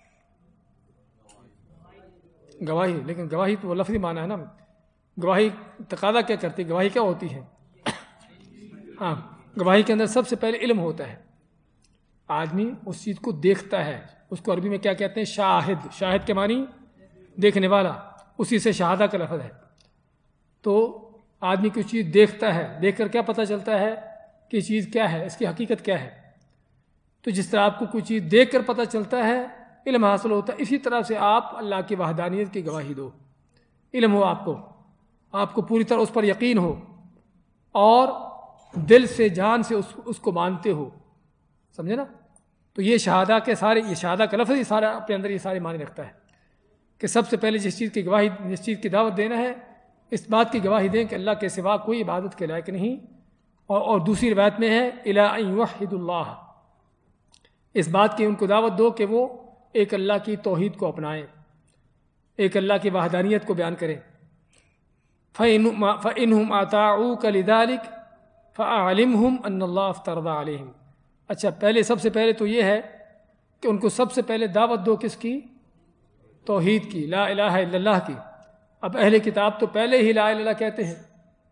گواہی، لیکن گواہی تو وہ لفظی معنی ہے نا، گواہی تقاضا کیا کرتی، گواہی کیا ہوتی ہے؟ ہاں، گواہی کے اندر سب سے پہلے علم ہوتا ہے، آدمی اس چیز کو دیکھتا ہے، اس کو عربی میں کیا کہتے ہیں؟ شاہد، شاہد کے معنی دیکھنے والا، اسی سے شہادہ کا لفظ ہے۔ تو آدمی کوئی چیز دیکھتا ہے، دیکھ کر کیا پتہ چلتا ہے کہ یہ چیز کیا ہے، اس کی حقیقت کیا ہے۔ تو جس طرح آپ کو کوئی چیز دیکھ کر پتہ چلتا ہے، علم حاصل ہوتا ہے، اسی طرح سے آپ اللہ کی وحدانیت کی گواہی دو، علم ہو آپ کو، آپ کو پوری طرح اس پر یقین ہو، اور دل سے جان سے اس اس کو مانتے ہو، سمجھے نا؟ تو یہ شہادہ کے سارے، یہ شہادہ کا لفظ ہی سارا اپنے اندر یہ سارے معنی رکھتا ہے کہ سب سے پہلے جس چیز کی گواہی، جس چیز کی دعوت دینا ہے، اس بات کی گواہی دیں کہ اللہ کے سوا کوئی عبادت کے لائق نہیں، اور اور دوسری روایت میں ہے الی ان یوحدوا اللہ، اس بات کی ان کو دعوت دو کہ وہ ایک اللہ کی توحید کو اپنائیں، ایک اللہ کی وحدانیت کو بیان کریں۔ فَإِنْهُمْ أَطَاعُوكَ لِذَلِكَ فَأَعْلِمْهُمْ أَنَّ اللَّهَ افْتَرَضَ عَلَيْهِمْ۔ اچھا، پہلے سب سے پہلے تو یہ ہے کہ ان کو سب سے پہلے دعوت دو کس کی؟ توحید کی، لا الہ الا اللہ کی۔ اب اہل کتاب تو پہلے ہی لا الہ الا اللہ کہتے ہیں،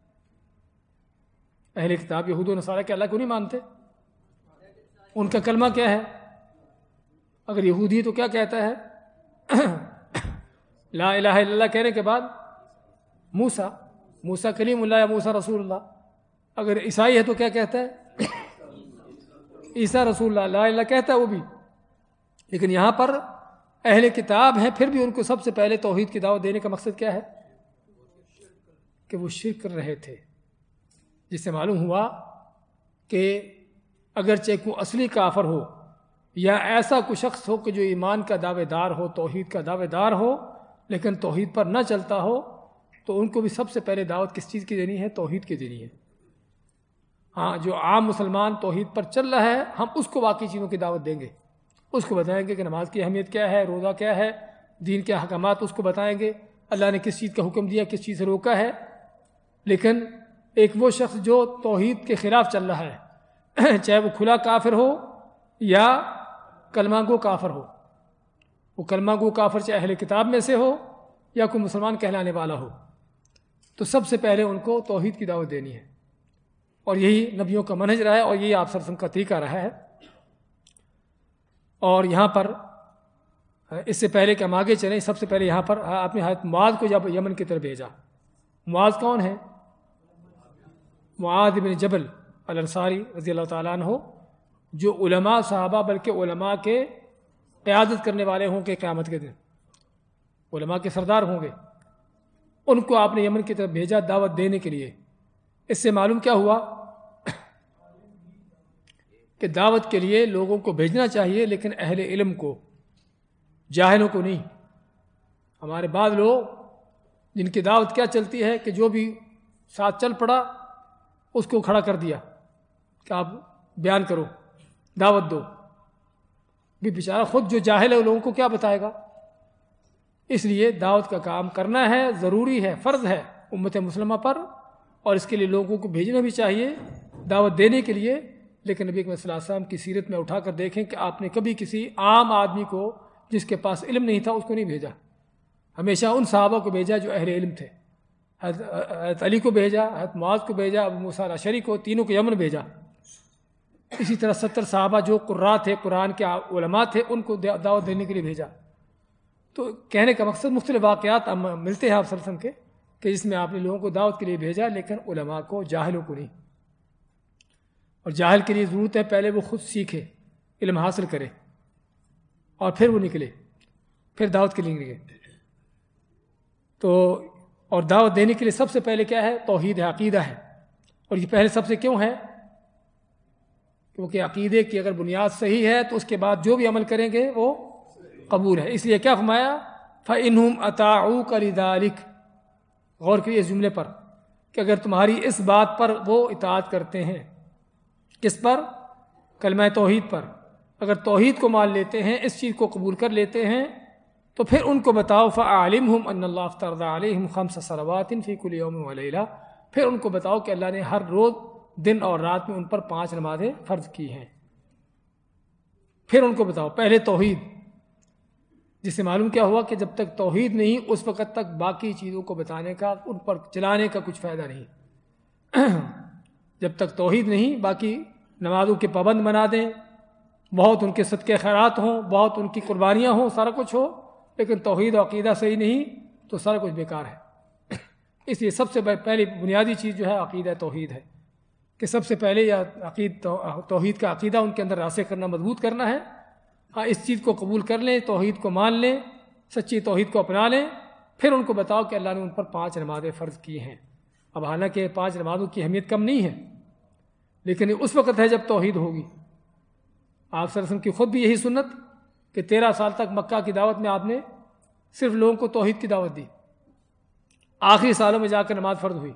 اہل کتاب یہود و نصارہ کے اللہ کو نہیں مانتے، ان کا کلمہ کیا ہے؟ اگر یہودی تو کیا کہتا ہے؟ لا الہ الا اللہ کہنے کے بعد موسیٰ، موسیٰ کلیم اللہ یا موسیٰ رسول اللہ۔ اگر عیسائی ہے تو کیا کہتا ہے؟ عیسیٰ رسول اللہ، لا الہ الا اللہ کہتا ہے وہ بھی۔ لیکن یہاں پر اہل کتاب ہیں، پھر بھی ان کو سب سے پہلے توحید کی دعوت دینے کا مقصد کیا ہے؟ کہ وہ شرک کر رہے تھے، جس سے معلوم ہوا کہ اگرچہ کوئی اصلی کافر ہو یا ایسا کوئی شخص ہو کہ جو ایمان کا دعوے دار ہو، توحید کا دعوے دار ہو، لیکن توحید پر نہ چلتا ہو، تو ان کو بھی سب سے پہلے دعوت کس چیز کی دینی ہے؟ توحید کی دینی ہے۔ ہاں، جو عام مسلمان توحید پر چل رہا ہے، ہم اس کو باقی چیزوں کی دعوت دیں گے، اس کو بتائیں گے کہ نماز کی اہمیت کیا ہے، روزہ کیا ہے، دین کے احکامات اس کو بتائیں گے، اللہ نے کس چیز کا حکم دیا، کس چیز سے روکا ہے۔ لیکن ایک وہ شخص جو توحید کے خلاف چل رہا ہے، چاہے وہ کھلا کافر ہو یا کلمہ گو کافر ہو، وہ کلمہ گو کافر چاہے اہل کتاب میں سے ہو یا کوئی مسلمان کہلانے والا ہو، تو سب سے پہلے ان کو توحید کی دعوت دینی ہے، اور یہی نبیوں کا منہج رہا ہے، اور یہی آپ صلی اللہ علیہ وسلم کا طریقہ رہا ہے۔ اور یہاں پر اس سے پہلے کہ ہم آگے چلیں، سب سے پہلے یہاں پر آپ نے حضرت معاذ کو جب یمن کی طرف بھیجا۔ معاذ کون ہے؟ معاذ بن جبل الانصاری رضی اللہ تعالیٰ عنہ، جو علماء صحابہ بلکہ علماء کے قیادت کرنے والے ہوں گے قیامت کے دن، علماء کے سردار ہوں گے، ان کو آپ نے یمن کی طرف بھیجا دعوت دینے کے لیے۔ اس سے معلوم کیا ہوا کہ دعوت کے لیے لوگوں کو بھیجنا چاہیے، لیکن اہل علم کو، جاہلوں کو نہیں۔ ہمارے بعض لوگ جن کی دعوت کیا چلتی ہے کہ جو بھی ساتھ چل پڑا اس کو کھڑا کر دیا کہ آپ بیان کرو، دعوت دو، بھی بیچارہ خود جو جاہل ہے وہ لوگوں کو کیا بتائے گا؟ اس لیے دعوت کا کام کرنا ہے، ضروری ہے، فرض ہے امت مسلمہ پر، اور اس کے لیے لوگوں کو بھیجنا بھی چاہیے دعوت دینے کے لیے۔ لیکن نبی صلی اللہ علیہ وسلم کی سیرت میں اٹھا کر دیکھیں کہ آپ نے کبھی کسی عام آدمی کو جس کے پاس علم نہیں تھا اس کو نہیں بھیجا، ہمیشہ ان صحابہ کو بھیجا جو اہل علم تھے۔ حضرت علی کو بھیجا، حضرت معاذ کو بھیجا، ابو موسیٰ الاشعری کو، تینوں کو یمن بھیجا۔ اسی طرح ستر صحابہ جو قراء تھے، قرآن کے علماء تھے، ان کو دعوت دینے کے لیے بھیجا۔ تو کہنے کا مقصد مختلف واقعات ملتے ہیں آپ صلی اللہ علیہ وسلم کے کہ جس میں آپ نے لوگوں کو دعوت کے لیے بھیجا، لیکن علماء کو، جاہلوں کو نہیں۔ اور جاہل کے لیے ضرورت ہے پہلے وہ خود سیکھے، علم حاصل کرے، اور پھر وہ نکلے، پھر دعوت کے لیے نکلے۔ تو اور دعوت دینے کے لیے سب سے پہلے کیا ہے؟ توحید ہے، عقیدہ ہے۔ اور یہ پہلے سب سے کیوں ہے؟ کیونکہ عقیدے کی اگر بنیاد صحیح ہے تو اس کے بعد جو بھی عمل کریں گے وہ قبول ہے۔ اس لیے کیا فرمایا؟ فَإِنْهُمْ أَطَاعُوكَ لِذَلِكَ۔ غور کریے اس جملے پر کہ اگر تمہاری اس بات پر وہ اطاعت کرتے ہیں، کس پر؟ کلمہ توحید پر، اگر توحید کو مان لیتے ہیں، اس چیز کو قبول کر لیتے ہیں، تو پھر ان کو بتاؤ فَأَعْلِمْهُمْ أَنَّ اللَّهَ افْتَرَضَ عَلَيْهِمْ خَمْسَ صَلَوَاتٍ فِي كُلِّ يَوْمٍ وَلَيْلَةٍ۔ پھر ان کو بتاؤ کہ اللہ نے ہر روز، دن اور رات میں ان پر پانچ نمازیں فرض کی ہیں۔ پھر ان کو بتاؤ پہلے توحید، جس سے معلوم کیا ہوا کہ جب تک توحید نہیں اس وقت تک باقی چیزوں کو بتانے کا، ان پر چلانے کا کچھ فائدہ نہیں۔ جب تک توحید نہیں، باقی نمازوں کے پابند بنا دیں، بہت ان کے صدقے خیرات ہوں، بہت ان کی قربانیاں ہوں، سارا کچھ ہو، لیکن توحید و عقیدہ صحیح نہیں تو سارا کچھ بیکار ہے۔ اس لیے سب سے پہلی بنیادی چیز جو ہے عقیدہ توحید ہے، کہ سب سے پہلے یا عقید توحید کا عقیدہ ان کے اندر راسخ کرنا، مضبوط کرنا ہے۔ ہاں، اس چیز کو قبول کر لیں، توحید کو مان لیں، سچی توحید کو اپنا لیں، پھر ان کو بتاؤ کہ اللہ نے ان پر پانچ نمازیں فرض کی ہیں۔ اب حالانکہ پانچ نمازوں کی اہمیت کم نہیں ہے، لیکن اس وقت ہے جب توحید ہوگی۔ آپ صلی اللہ علیہ وسلم کی خود بھی یہی سنت کہ تیرہ سال تک مکہ کی دعوت میں آپ نے صرف لوگوں کو توحید کی دعوت دی، آخری سالوں میں جا کر نماز فرض ہوئی۔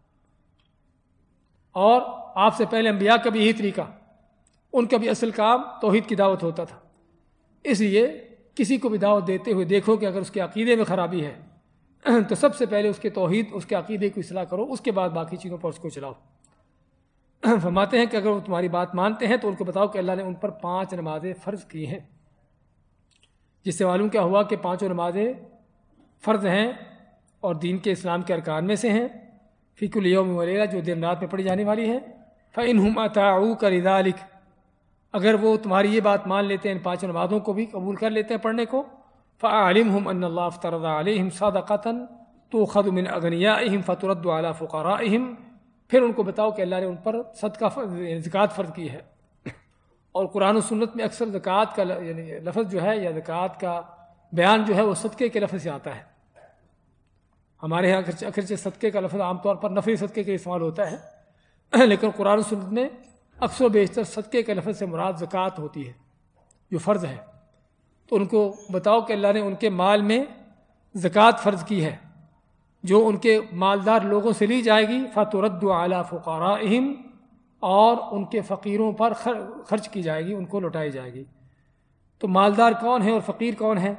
اور آپ سے پہلے انبیاء کا بھی یہی طریقہ، ان کا بھی اصل کام توحید کی دعوت ہوتا تھا۔ اس لیے کسی کو بھی دعوت دیتے ہوئے دیکھو کہ اگر اس کے عقیدے میں خرابی ہے تو سب سے پہلے اس کے توحید، اس کے عقیدے کو اصلاح کرو، اس کے بعد باقی چیزوں پر اس کو چلاؤ۔ فرماتے ہیں کہ اگر وہ تمہاری بات مانتے ہیں تو ان کو بتاؤ کہ اللہ نے ان پر پانچ نمازیں فرض کی ہیں، جس سے معلوم کیا ہوا کہ پانچوں نمازیں فرض ہیں اور دین کے اسلام کے ارکان میں سے ہیں، فی کل یوم و لیلہ، جو دن رات میں پڑھی جانے والی ہے۔ فَإِنْهُمْ أَطَاعُوكَ لِذَلِكَ، اگر وہ تمہاری یہ بات مان لیتے ہیں، ان پانچوں نمازوں کو بھی قبول کر لیتے ہیں پڑھنے کو، فَأَعْلِمْهُمْ أَنَّ اللَّهَ افْتَرَضَ عَلَيْهِمْ صَدَقَةً تُؤْخَذُ مِنْ أَغْنِيَائِهِمْ فَتُرَدُّ عَلَىٰ فُقَرَائِهِمْ۔ پھر ان کو بتاؤ کہ اللہ نے ان پر صدقہ زکوٰۃ فرض کی ہے، اور قرآن و سنت میں اکثر زکوٰۃ کا یعنی لفظ جو ہے یا زکوٰۃ کا بیان جو ہے وہ صدقے کے لفظ سے آتا ہے۔ ہمارے یہاں اگرچہ صدقے کا لفظ عام طور پر نفلی صدقے کے استعمال ہوتا ہے، لیکن قرآن و سنت میں اکثر و بیشتر صدقے کے لفظ سے مراد زکوٰۃ ہوتی ہے جو فرض ہے۔ تو ان کو بتاؤ کہ اللہ نے ان کے مال میں زکوٰۃ فرض کی ہے جو ان کے مالدار لوگوں سے لی جائے گی، فَتُرَدُّ عَلَىٰ فُقَرَائِهِمْ، اور ان کے فقیروں پر خرچ کی جائے گی، ان کو لوٹائی جائے گی۔ تو مالدار کون ہے اور فقیر کون ہے؟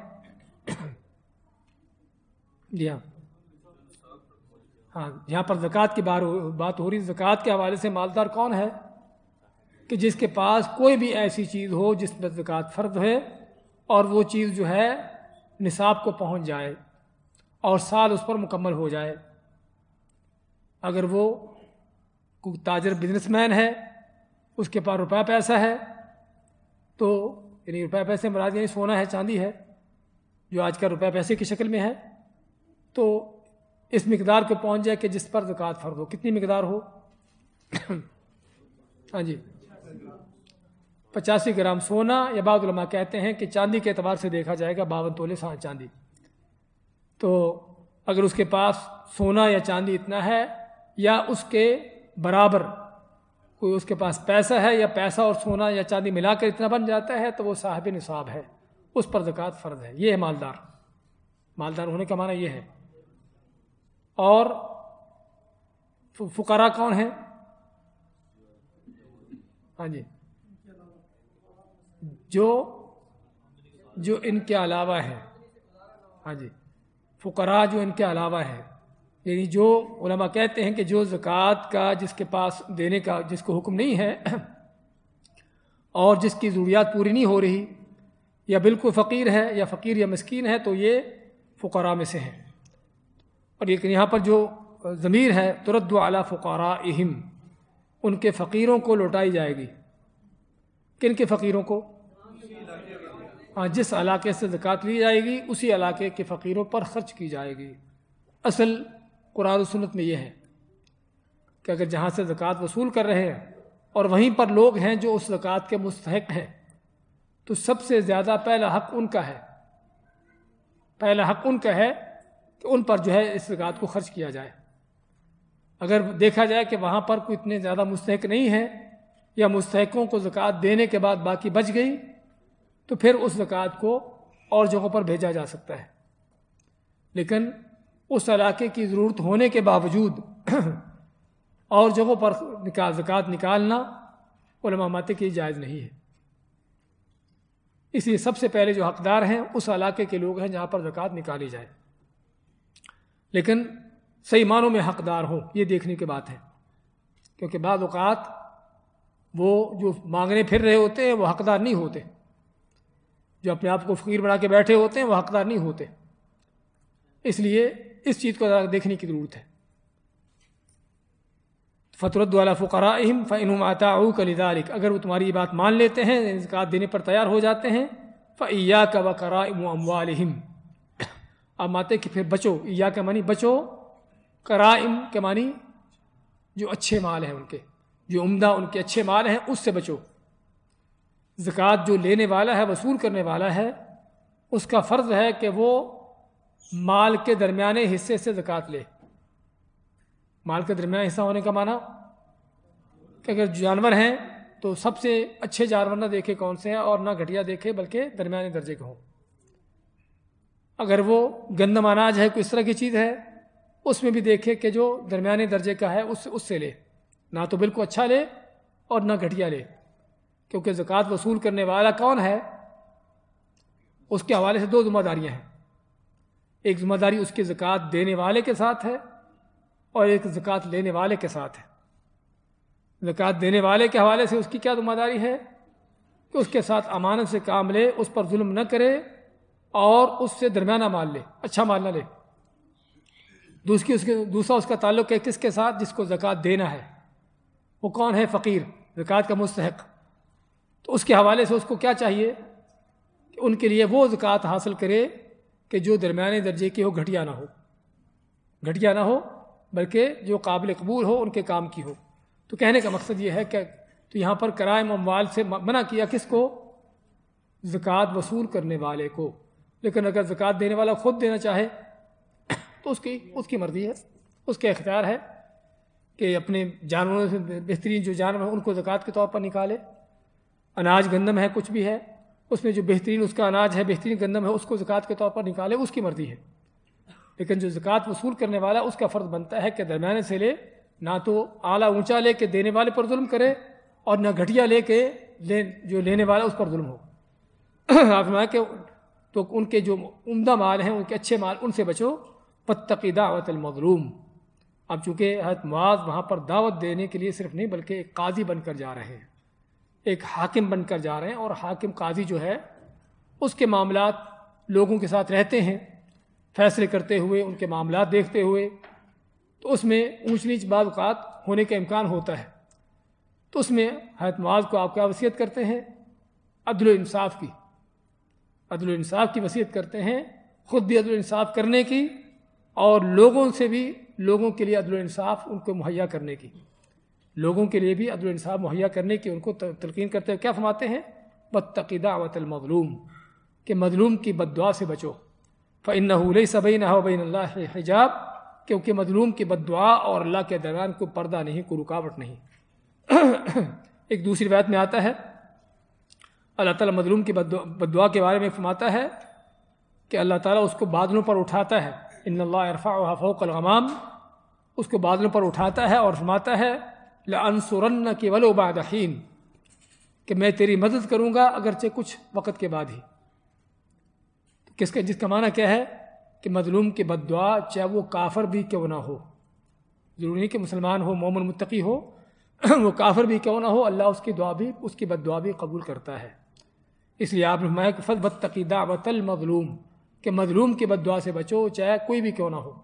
جی ہاں ہاں یہاں پر زکوٰۃ کی بات ہو رہی ہے۔ زکوٰۃ کے حوالے سے مالدار کون ہے؟ کہ جس کے پاس کوئی بھی ایسی چیز ہو جس پر زکوٰۃ فرض ہے اور وہ چیز جو ہے نصاب کو پہنچ جائے اور سال اس پر مکمل ہو جائے۔ اگر وہ کوئی تاجر بزنس مین ہے، اس کے پاس روپے پیسہ ہے، تو یعنی روپے پیسے مراد یعنی سونا ہے، چاندی ہے، جو آج کا روپے پیسے کی شکل میں ہے، تو اس مقدار کو پہنچ جائے کہ جس پر زکوٰۃ فرض ہو۔ کتنی مقدار ہو؟ ہاں جی پچاسی گرام سونا، یا بعض علماء کہتے ہیں کہ چاندی کے اعتبار سے دیکھا جائے گا باون تولے چاندی۔ تو اگر اس کے پاس سونا یا چاندی اتنا ہے یا اس کے برابر کوئی اس کے پاس پیسہ ہے، یا پیسہ اور سونا یا چاندی ملا کر اتنا بن جاتا ہے، تو وہ صاحب نصاب ہے، اس پر زکوٰۃ فرض ہے۔ یہ ہے مالدار۔ مالدار ہونے کا معنی یہ ہے۔ اور فقراء کون ہیں؟ ہاں جی جو جو ان کے علاوہ ہے۔ ہاں جی فقراء جو ان کے علاوہ ہے، یعنی جو علماء کہتے ہیں کہ جو زکوٰۃ کا جس کے پاس دینے کا جس کو حکم نہیں ہے اور جس کی ضروریات پوری نہیں ہو رہی، یا بالکل فقیر ہے یا فقیر یا مسکین ہے، تو یہ فقراء میں سے ہیں۔ اور لیکن یہاں پر جو ضمیر ہے ترد علی فقرائہم، ان کے فقیروں کو لوٹائی جائے گی۔ کن کے فقیروں کو؟ ہاں جس علاقے سے زکوٰۃ لی جائے گی اسی علاقے کے فقیروں پر خرچ کی جائے گی۔ اصل قرآن و سنت میں یہ ہے کہ اگر جہاں سے زکوٰۃ وصول کر رہے ہیں اور وہیں پر لوگ ہیں جو اس زکوٰۃ کے مستحق ہیں، تو سب سے زیادہ پہلا حق ان کا ہے، پہلا حق ان کا ہے کہ ان پر جو ہے اس زکوٰۃ کو خرچ کیا جائے۔ اگر دیکھا جائے کہ وہاں پر کوئی اتنے زیادہ مستحق نہیں ہے، یا مستحقوں کو زکوٰۃ دینے کے بعد باقی بچ گئی، تو پھر اس زکوٰۃ کو اور جگہوں پر بھیجا جا سکتا ہے۔ لیکن اس علاقے کی ضرورت ہونے کے باوجود اور جگہوں پر نکال زکوٰۃ نکالنا علماء مانتے کہ جائز نہیں ہے۔ اس لیے سب سے پہلے جو حقدار ہیں اس علاقے کے لوگ ہیں جہاں پر زکوٰۃ نکالی جائے، لیکن صحیح معنوں میں حقدار ہوں، یہ دیکھنے کی بات ہے۔ کیونکہ بعض اوقات وہ جو مانگنے پھر رہے ہوتے ہیں وہ حقدار نہیں ہوتے، جو اپنے آپ کو فقیر بنا کے بیٹھے ہوتے ہیں وہ حقدار نہیں ہوتے۔ اس لیے اس چیز کو دیکھنے کی ضرورت ہے۔ فَتُرَدُّ عَلَىٰ فُقَرَائِهِمْ فَإِنْهُمْ أَطَاعُوكَ لِذَٰلِكَ، اگر وہ تمہاری بات مان لیتے ہیں، زکوٰۃ دینے پر تیار ہو جاتے ہیں، فَإِيَّاكَ وَكَرَائِمُ أَمْوَالِهِمْ، اب ماتے کہ پھر بچو، ایا کے معنی بچو، کرائم کے معنی جو اچھے مال ہیں ان کے، جو عمدہ ان کے اچھے مال ہیں اس سے بچو۔ زکوٰۃ جو لینے والا ہے، وصول کرنے والا ہے، اس کا فرض ہے کہ وہ مال کے درمیانے حصے سے زکوٰۃ لے۔ مال کے درمیانے حصہ ہونے کا معنی کہ اگر جانور ہیں تو سب سے اچھے جانور نہ دیکھے کون سے ہیں، اور نہ گھٹیا دیکھے بلکہ درمیانے درجے کے ہوں۔ اگر وہ گندم اناج ہے، کوئی اس طرح کی چیز ہے، اس میں بھی دیکھے کہ جو درمیانے درجے کا ہے اس اس سے لے، نہ تو بالکل اچھا لے اور نہ گھٹیا لے، کیونکہ زکوٰۃ وصول کرنے والا کون ہے، اس کے حوالے سے دو ذمہ داریاں ہیں۔ ایک ذمہ داری اس کی زکوٰۃ دینے والے کے ساتھ ہے، اور ایک زکوٰۃ لینے والے کے ساتھ ہے۔ زکوٰۃ دینے والے کے حوالے سے اس کی کیا ذمہ داری ہے کہ اس کے ساتھ امانت سے کام لے، اس پر ظلم نہ کرے، اور اس سے درمیانہ مال لے، اچھا مال نہ لے۔ دوسری اس کے دوسرا اس کا تعلق ہے کس کے ساتھ؟ جس کو زکوٰۃ دینا ہے، وہ کون ہے؟ فقیر، زکوٰۃ کا مستحق۔ تو اس کے حوالے سے اس کو کیا چاہیے کہ ان کے لیے وہ زکوٰۃ حاصل کرے کہ جو درمیانے درجے کی ہو، گھٹیا نہ ہو، گھٹیا نہ ہو بلکہ جو قابل قبول ہو، ان کے کام کی ہو۔ تو کہنے کا مقصد یہ ہے کہ تو یہاں پر کرائم اموال سے منع کیا کس کو؟ زکوٰۃ وصول کرنے والے کو۔ لیکن اگر زکوٰۃ دینے والا خود دینا چاہے تو اس کی اس کی مرضی ہے، اس کا اختیار ہے کہ اپنے جانوروں سے بہترین جو جانور ہیں ان کو زکوٰۃ کے طور پر نکالے۔ اناج گندم ہے، کچھ بھی ہے، اس میں جو بہترین اس کا اناج ہے، بہترین گندم ہے، اس کو زکوٰۃ کے طور پر نکالے، اس کی مرضی ہے۔ لیکن جو زکوٰۃ وصول کرنے والا اس کا فرض بنتا ہے کہ درمیانے سے لے، نہ تو اعلیٰ اونچا لے کے دینے والے پر ظلم کرے اور نہ گھٹیا لے کے لے جو لینے والا اس پر ظلم ہو۔ آپ فرمایا کہ تو ان کے جو عمدہ مال ہیں، ان کے اچھے مال، ان سے بچو۔ واتقی دعوت المظلوم۔ اب چونکہ حضرت معاذ وہاں پر دعوت دینے کے لیے صرف نہیں بلکہ ایک قاضی بن کر جا رہے ہیں، ایک حاکم بن کر جا رہے ہیں، اور حاکم قاضی جو ہے اس کے معاملات لوگوں کے ساتھ رہتے ہیں، فیصلے کرتے ہوئے ان کے معاملات دیکھتے ہوئے، تو اس میں اونچ نیچ بعض اوقات ہونے کا امکان ہوتا ہے۔ تو اس میں حضرت معاذ کو آپ کیا وصیت کرتے ہیں؟ عدل و انصاف کی، عدل و انصاف کی وصیت کرتے ہیں، خود بھی عدل و انصاف کرنے کی، اور لوگوں سے بھی لوگوں کے لیے عدل و انصاف ان کو مہیا کرنے کی، لوگوں کے لیے بھی عدل و انصاف مہیا کرنے کی ان کو تلقین کرتے ہوئے کیا فرماتے ہیں؟ واتقی دعوت المظلوم، کہ مظلوم کی بد دعا سے بچو۔ فإنہ لیس بینہ وبین اللہ حجاب، کیونکہ مظلوم کی بد دعا اور اللہ کے درمیان کوئی پردہ نہیں، کوئی رکاوٹ نہیں۔ ایک دوسری روایت میں آتا ہے اللہ تعالیٰ مظلوم کی بد دعا کے بارے میں فرماتا ہے کہ اللہ تعالیٰ اس کو بادلوں پر اٹھاتا ہے، ان اللہ یرفعها فوق الغمام، اس کو بادلوں پر اٹھاتا ہے اور فرماتا ہے لأنصرنک ولو بعد حین، کہ میں تیری مدد کروں گا اگرچہ کچھ وقت کے بعد ہی۔ کس کا جس کا معنی کیا ہے کہ مظلوم کی بد دعا چاہے وہ کافر بھی کیوں نہ ہو، ضروری نہیں کہ مسلمان ہو، مومن متقی ہو، وہ کافر بھی کیوں نہ ہو، اللہ اس کی دعا بھی، اس کی بد دعا بھی قبول کرتا ہے۔ اس لیے آپ نے فرمایا کہ فاتقی دعوت المظلوم، کہ مظلوم کی بد دعا سے بچو چاہے کوئی بھی کیوں نہ ہو۔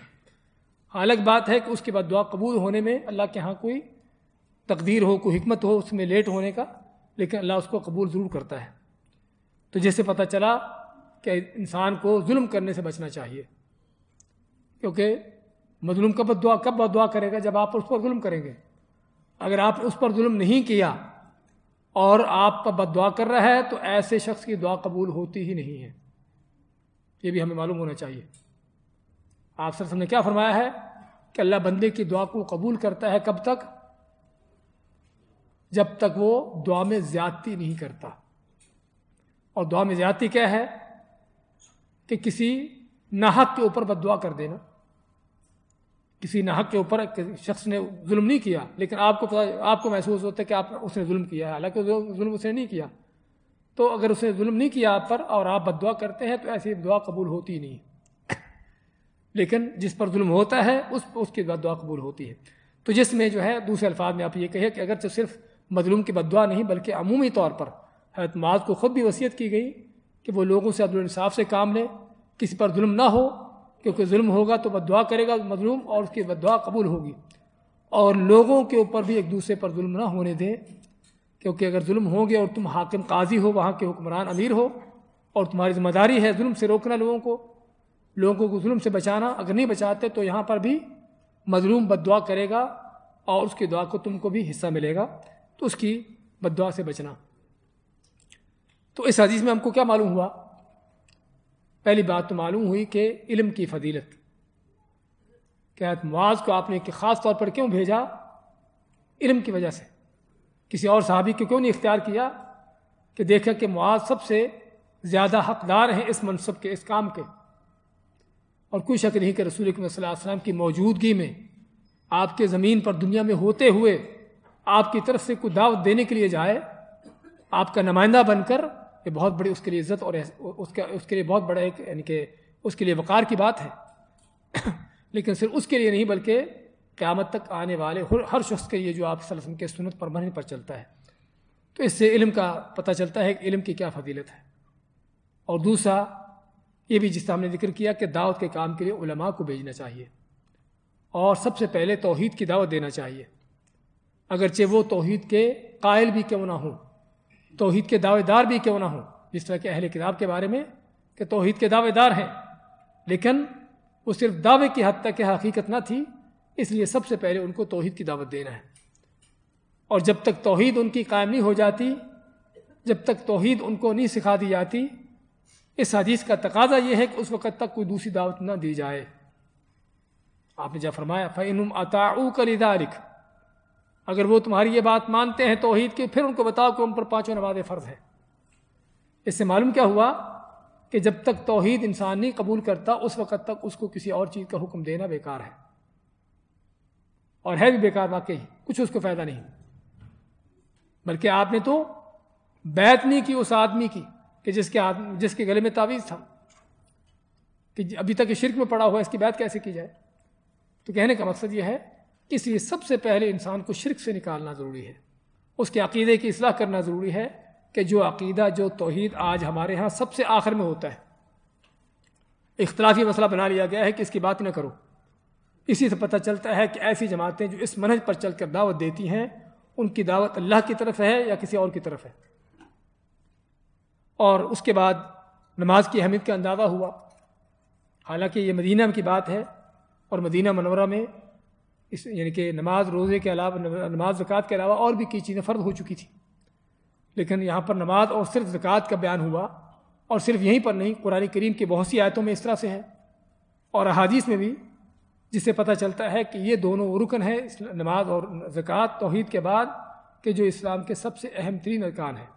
الگ بات ہے کہ اس کی بد دعا قبول ہونے میں اللہ کے ہاں کوئی تقدیر ہو، کوئی حکمت ہو اس میں لیٹ ہونے کا، لیکن اللہ اس کو قبول ضرور کرتا ہے۔ تو جیسے پتہ چلا کہ انسان کو ظلم کرنے سے بچنا چاہیے، کیونکہ مظلوم کا بد دعا کب بد دعا کرے گا؟ جب آپ اس پر ظلم کریں گے۔ اگر آپ اس پر ظلم نہیں کیا اور آپ پر بد دعا کر رہا ہے تو ایسے شخص کی دعا قبول ہوتی ہی نہیں ہے، یہ بھی ہمیں معلوم ہونا چاہیے۔ آپ صلی اللہ علیہ وسلم نے کیا فرمایا ہے کہ اللہ بندے کی دعا کو قبول کرتا ہے کب تک؟ جب تک وہ دعا میں زیادتی نہیں کرتا۔ اور دعا میں زیادتی کیا ہے؟ کہ کسی ناحق کے اوپر بد دعا کر دینا۔ کسی ناحق کے اوپر شخص نے ظلم نہیں کیا، لیکن آپ کو آپ کو محسوس ہوتا ہے کہ آپ اس نے ظلم کیا ہے، حالانکہ ظلم اس نے نہیں کیا۔ تو اگر اس نے ظلم نہیں کیا آپ پر اور آپ بد دعا کرتے ہیں تو ایسی دعا قبول ہوتی نہیں۔ لیکن جس پر ظلم ہوتا ہے اس اس کی دعا قبول ہوتی ہے۔ تو جس میں جو ہے دوسرے الفاظ میں آپ یہ کہے کہ اگرچہ صرف مظلوم کی بد دعا نہیں بلکہ عمومی طور پر حضرت معاذ کو خود بھی وصیت کی گئی کہ وہ لوگوں سے عدل و انصاف سے کام لے، کسی پر ظلم نہ ہو، کیونکہ ظلم ہوگا تو بد دعا کرے گا مظلوم اور اس کی بد دعا قبول ہوگی۔ اور لوگوں کے اوپر بھی ایک دوسرے پر ظلم نہ ہونے دیں، کیونکہ اگر ظلم ہو گیا اور تم حاکم قاضی ہو، وہاں کے حکمران امیر ہو، اور تمہاری ذمہ داری ہے ظلم سے روکنا لوگوں کو، لوگوں کو ظلم سے بچانا، اگر نہیں بچاتے تو یہاں پر بھی مظلوم بد دعا کرے گا اور اس کی دعا کو تم کو بھی حصہ ملے گا، تو اس کی بد دعا سے بچنا۔ تو اس حدیث میں ہم کو کیا معلوم ہوا؟ پہلی بات تو معلوم ہوئی کہ علم کی فضیلت، کہ حضرت معاذ کو آپ نے خاص طور پر کیوں بھیجا؟ علم کی وجہ سے۔ کسی اور صحابی کو کیوں نہیں اختیار کیا؟ کہ دیکھا کہ معاذ سب سے زیادہ حقدار ہیں اس منصب کے، اس کام کے، اور کوئی شک نہیں کہ رسول اکرم صلی اللہ علیہ وسلم کی موجودگی میں آپ کے زمین پر دنیا میں ہوتے ہوئے آپ کی طرف سے کوئی دعوت دینے کے لیے جائے، آپ کا نمائندہ بن کر، یہ بہت بڑی اس کے لیے عزت اور اس کا اس کے لیے بہت بڑا ایک یعنی کہ اس کے لیے وقار کی بات ہے۔ لیکن صرف اس کے لیے نہیں بلکہ قیامت تک آنے والے ہر شخص کے لیے جو آپ صلی اللہ علیہ وسلم کے سنت پر مرنے پر چلتا ہے۔ تو اس سے علم کا پتہ چلتا ہے کہ علم کی کیا فضیلت ہے۔ اور دوسرا یہ بھی جس طرح ہم نے ذکر کیا کہ دعوت کے کام کے لیے علماء کو بھیجنا چاہیے، اور سب سے پہلے توحید کی دعوت دینا چاہیے، اگرچہ وہ توحید کے قائل بھی کیوں نہ ہوں، توحید کے دعوے دار بھی کیوں نہ ہوں، جس طرح کہ اہل کتاب کے بارے میں کہ توحید کے دعوے دار ہیں، لیکن وہ صرف دعوے کی حد تک کہ حقیقت نہ تھی، اس لیے سب سے پہلے ان کو توحید کی دعوت دینا ہے۔ اور جب تک توحید ان کی قائم نہیں ہو جاتی، جب تک توحید ان کو نہیں سکھا دی جاتی، اس حدیث کا تقاضا یہ ہے کہ اس وقت تک کوئی دوسری دعوت نہ دی جائے، آپ نے جب فرمایا فَإِنْهُمْ أَطَاعُوكَ لِذَلِكَ، اگر وہ تمہاری یہ بات مانتے ہیں توحید کی، پھر ان کو بتاؤ کہ ان پر پانچوں نمازیں فرض ہے۔ اس سے معلوم کیا ہوا کہ جب تک توحید انسان نہیں قبول کرتا اس وقت تک اس کو کسی اور چیز کا حکم دینا بیکار ہے، اور ہے بھی بیکار واقعی، کچھ اس کو فائدہ نہیں۔ بلکہ آپ نے تو بیعت نہیں کی اس آدمی کی کہ جس کے آدمی جس کے گلے میں تعویذ تھا، کہ ابھی تک یہ شرک میں پڑا ہوا ہے، اس کی بیعت کیسے کی جائے؟ تو کہنے کا مقصد یہ ہے کہ اس لیے سب سے پہلے انسان کو شرک سے نکالنا ضروری ہے، اس کے عقیدے کی اصلاح کرنا ضروری ہے، کہ جو عقیدہ جو توحید آج ہمارے ہاں سب سے آخر میں ہوتا ہے، اختلافی مسئلہ بنا لیا گیا ہے کہ اس کی بات نہ کرو۔ اسی سے پتہ چلتا ہے کہ ایسی جماعتیں جو اس منہج پر چل کر دعوت دیتی ہیں ان کی دعوت اللہ کی طرف ہے یا کسی اور کی طرف ہے۔ اور اس کے بعد نماز کی اہمیت کا اندازہ ہوا، حالانکہ یہ مدینہ کی بات ہے، اور مدینہ منورہ میں اس یعنی کہ نماز روزے کے علاوہ نماز زکوٰۃ کے علاوہ اور بھی کئی چیزیں فرض ہو چکی تھیں، لیکن یہاں پر نماز اور صرف زکوٰۃ کا بیان ہوا، اور صرف یہیں پر نہیں، قرآن کریم کی بہت سی آیتوں میں اس طرح سے ہے، اور احادیث میں بھی، جس سے پتہ چلتا ہے کہ یہ دونوں رکن ہیں، نماز اور زکوٰۃ توحید کے بعد، کہ جو اسلام کے سب سے اہم ترین ارکان ہیں۔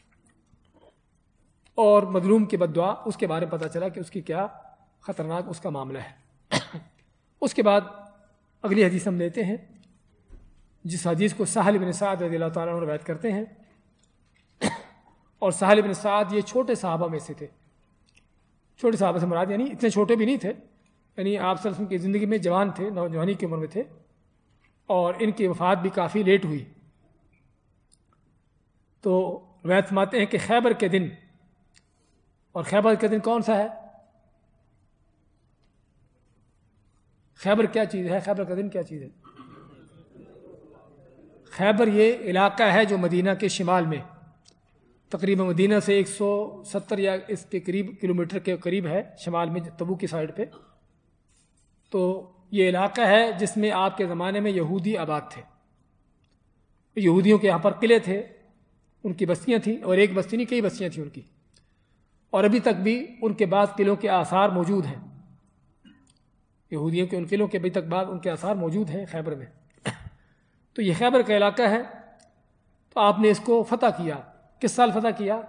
اور مظلوم کی بد دعا، اس کے بارے میں پتہ چلا کہ اس کی کیا خطرناک اس کا معاملہ ہے۔ اس کے بعد اگلی حدیث ہم لیتے ہیں، جس حدیث کو سہل بن سعد رضی اللہ تعالیٰ عنہ روایت کرتے ہیں، اور سہل بن سعد یہ چھوٹے صحابہ میں سے تھے۔ چھوٹے صحابہ سے مراد یعنی اتنے چھوٹے بھی نہیں تھے، یعنی آپ صلی اللہ علیہ وسلم کی زندگی میں جوان تھے، نوجوانی کی عمر میں تھے، اور ان کی وفات بھی کافی لیٹ ہوئی۔ تو روایت فرماتے ہیں کہ خیبر کے دن، اور خیبر کا دن کون سا ہے؟ خیبر کیا چیز ہے؟ خیبر کا دن کیا چیز ہے؟ خیبر یہ علاقہ ہے جو مدینہ کے شمال میں، تقریباً مدینہ سے ایک سو ستر یا اس کے قریب کلومیٹر کے قریب ہے، شمال میں تبوک کی سائڈ پہ۔ تو یہ علاقہ ہے جس میں آپ کے زمانے میں یہودی آباد تھے، یہودیوں کے یہاں پر قلعے تھے، ان کی بستیاں تھیں، اور ایک بستی نہیں کئی بستیاں تھیں ان کی، اور ابھی تک بھی ان کے بعض قلعوں کے آثار موجود ہیں، یہودیوں کے ان قلعوں کے ابھی تک بعد ان کے آثار موجود ہیں خیبر میں۔ تو یہ خیبر کا علاقہ ہے، تو آپ نے اس کو فتح کیا۔ کس سال فتح کیا؟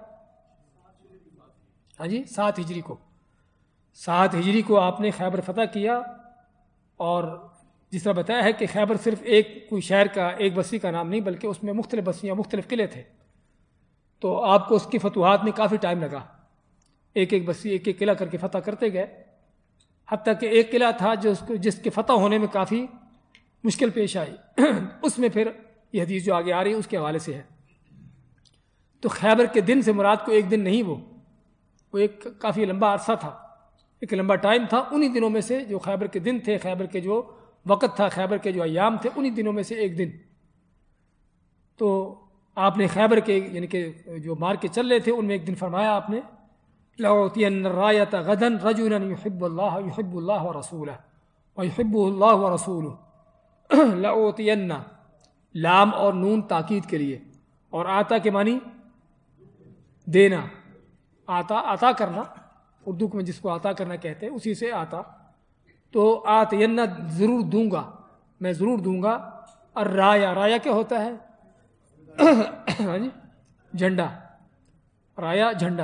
ہاں جی، سات ہجری کو۔ سات ہجری کو آپ نے خیبر فتح کیا، اور جس طرح بتایا ہے کہ خیبر صرف ایک کوئی شہر کا، ایک بستی کا نام نہیں، بلکہ اس میں مختلف بستیاں، مختلف قلعے تھے۔ تو آپ کو اس کی فتوحات میں کافی ٹائم لگا، ایک ایک بستی ایک ایک قلعہ کر کے فتح کرتے گئے، حتیٰ کہ ایک قلعہ تھا جو اس کو جس کے فتح ہونے میں کافی مشکل پیش آئی۔ اس میں پھر یہ حدیث جو آگے آ رہی ہے اس کے حوالے سے ہے۔ تو خیبر کے دن سے مراد کو ایک دن نہیں، وہ وہ ایک کافی لمبا عرصہ تھا، ایک لمبا ٹائم تھا۔ انہی دنوں میں سے جو خیبر کے دن تھے، خیبر کے جو وقت تھا، خیبر کے جو ایام تھے، انہی دنوں میں سے ایک دن۔ تو آپ نے خیبر کے یعنی کہ جو مار کے چل رہے تھے ان میں ایک دن فرمایا آپ نے، لَأُعْطِيَنَّ الرَّايَةَ غَدًا رَجُلًا يُحِبُّ اللَّهَ يُحِبُّ اللَّهَ وَرَسُولَهُ وَيُحِبُّهُ اللَّهُ وَرَسُولُهُ۔ لَأُعْطِيَنَّ، لام اور نون تاکید کے لیے، اور آتا کے معنی دینا، آتا عطا کرنا، اردو میں جس کو عطا کرنا کہتے ہیں اسی سے آتا۔ تو آتین ضرور دوں گا، میں ضرور دوں گا۔ الرایا، رایا کیا ہوتا ہے؟ جھنڈا، رایا جھنڈا۔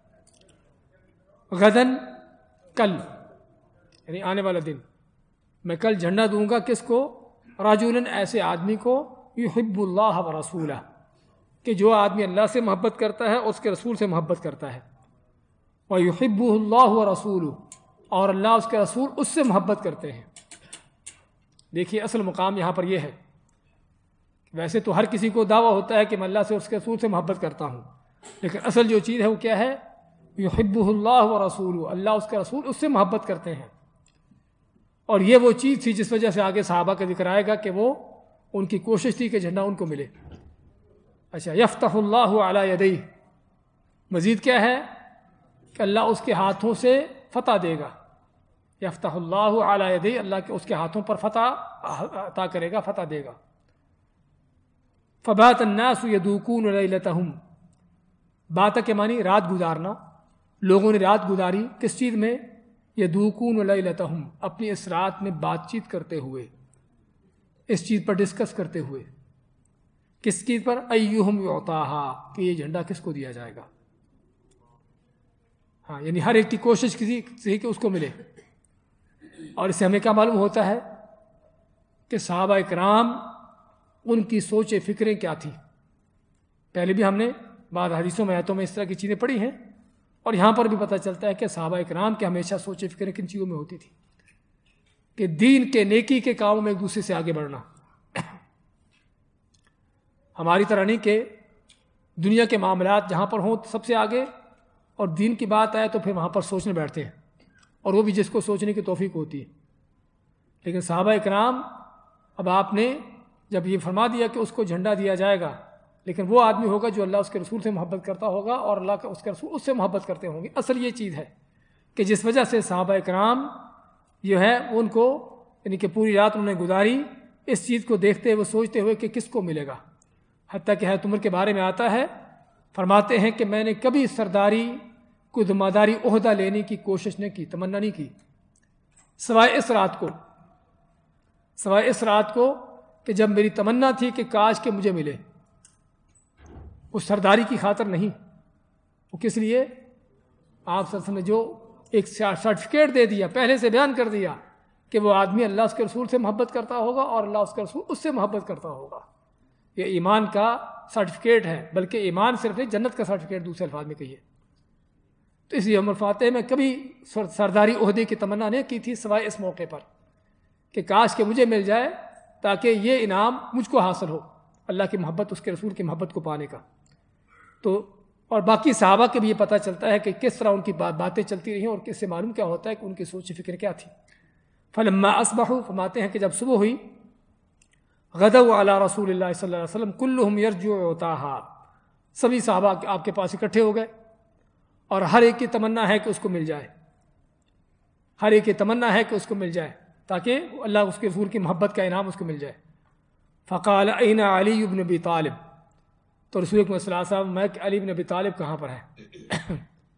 غدن کل، یعنی آنے والا دن، میں کل جھنڈا دوں گا۔ کس کو؟ رجلاً، ایسے آدمی کو، یحب اللہ ورسولہ، کہ جو آدمی اللہ سے محبت کرتا ہے اور اس کے رسول سے محبت کرتا ہے۔ وَيُحِبُّهُ اللَّهُ وَرَسُولُهُ، اور اللہ اس کے رسول اس سے محبت کرتے ہیں۔ دیکھیے اصل مقام یہاں پر یہ ہے، ویسے تو ہر کسی کو دعویٰ ہوتا ہے کہ میں اللہ سے اور اس کے رسول سے محبت کرتا ہوں، لیکن اصل جو چیز ہے وہ کیا ہے؟ یحبہ اللہ ورسولہ، اللہ اس کے رسول اس سے محبت کرتے ہیں۔ اور یہ وہ چیز تھی جس وجہ سے آگے صحابہ کا ذکر آئے گا کہ وہ ان کی کوشش تھی کہ جھنڈا ان کو ملے۔ اچھا، یفتح اللہ علی یدیہ، مزید کیا ہے کہ اللہ اس کے ہاتھوں سے فتح دے گا۔ یفتح اللہ علی یدیہ، اللہ کے اس کے ہاتھوں پر فتح عطا کرے گا، فتح دے گا۔ فبات الناس یذوقون لیلتہم، بات کے معنی رات گزارنا، لوگوں نے رات گزاری کس چیز میں؟ یدوکون لیلتہم، اپنی اس رات میں بات چیت کرتے ہوئے، اس چیز پر ڈسکس کرتے ہوئے، کس چیز پر؟ ایہم یعطاہا، کہ یہ جھنڈا کس کو دیا جائے گا. ہاں، یعنی ہر ایک کی کوشش کسی سے کہ اس کو ملے. اور اس سے ہمیں کیا معلوم ہوتا ہے کہ صحابہ اکرام ان کی سوچ فکریں کیا تھیں. پہلے بھی ہم نے بعض حدیثوں میں آیتوں میں اس طرح کی چیزیں پڑھی ہیں، اور یہاں پر بھی پتہ چلتا ہے کہ صحابہ اکرام کے ہمیشہ سوچ فکریں کن چیزوں میں ہوتی تھی کہ دین کے نیکی کے کاموں میں ایک دوسرے سے آگے بڑھنا. ہماری طرح نہیں کہ دنیا کے معاملات جہاں پر ہوں سب سے آگے، اور دین کی بات آئے تو پھر وہاں پر سوچنے بیٹھتے ہیں، اور وہ بھی جس کو سوچنے کی توفیق ہوتی ہے. لیکن صحابہ اکرام، اب آپ نے جب یہ فرما دیا کہ اس کو جھنڈا دیا جائے گا، لیکن وہ آدمی ہوگا جو اللہ اس کے رسول سے محبت کرتا ہوگا اور اللہ کا اس کے رسول اس سے محبت کرتے ہوں گے. اصل یہ چیز ہے کہ جس وجہ سے صحابہ اکرام جو ہے ان کو، یعنی کہ پوری رات انہوں نے گزاری اس چیز کو دیکھتے ہوئے، سوچتے ہوئے کہ کس کو ملے گا. حتیٰ کہ حضرت عمر کے بارے میں آتا ہے، فرماتے ہیں کہ میں نے کبھی سرداری کو، ذمہ داری، عہدہ لینے کی کوشش نہیں کی، تمنا نہیں کی، سوائے اس رات کو، سوائے اس رات کو کہ جب میری تمنا تھی کہ کاش کہ مجھے ملے. اس سرداری کی خاطر نہیں، وہ کس لیے؟ آپ صلی اللہ علیہ وسلم نے جو ایک سرٹیفکیٹ دے دیا، پہلے سے بیان کر دیا کہ وہ آدمی اللہ اس کے رسول سے محبت کرتا ہوگا اور اللہ اس کے رسول اس سے محبت کرتا ہوگا. یہ ایمان کا سرٹیفکیٹ ہے، بلکہ ایمان صرف نہیں، جنت کا سرٹیفکیٹ دوسرے الفاظ میں کہیے. تو اس لیے عمر فاتح میں کبھی سرداری عہدے کی تمنا نہیں کی تھی سوائے اس موقع پر کہ کاش کہ مجھے مل جائے تاکہ یہ انعام مجھ کو حاصل ہو، اللہ کی محبت، اس کے رسول کی محبت کو پانے کا. تو اور باقی صحابہ کے بھی یہ پتہ چلتا ہے کہ کس طرح ان کی باتیں چلتی رہیں، اور کس سے معلوم کیا ہوتا ہے کہ ان کی سوچ فکر کیا تھی. فلما اصبحوا، فرماتے ہیں کہ جب صبح ہوئی، غدوا علی رسول اللہ صلی اللہ علیہ وسلم کلہم یرجو عطاہا، سبھی صحابہ آپ کے پاس اکٹھے ہو گئے، اور ہر ایک کی تمنا ہے کہ اس کو مل جائے، ہر ایک کی تمنا ہے کہ اس کو مل جائے تاکہ اللہ اس کے رسول کی محبت کا انعام اس کو مل جائے. فقال این علی بن ابی طالب، تو رسول اکرم صلی اللہ علیہ وسلم میں کہ علی بن ابی طالب کہاں پر ہے؟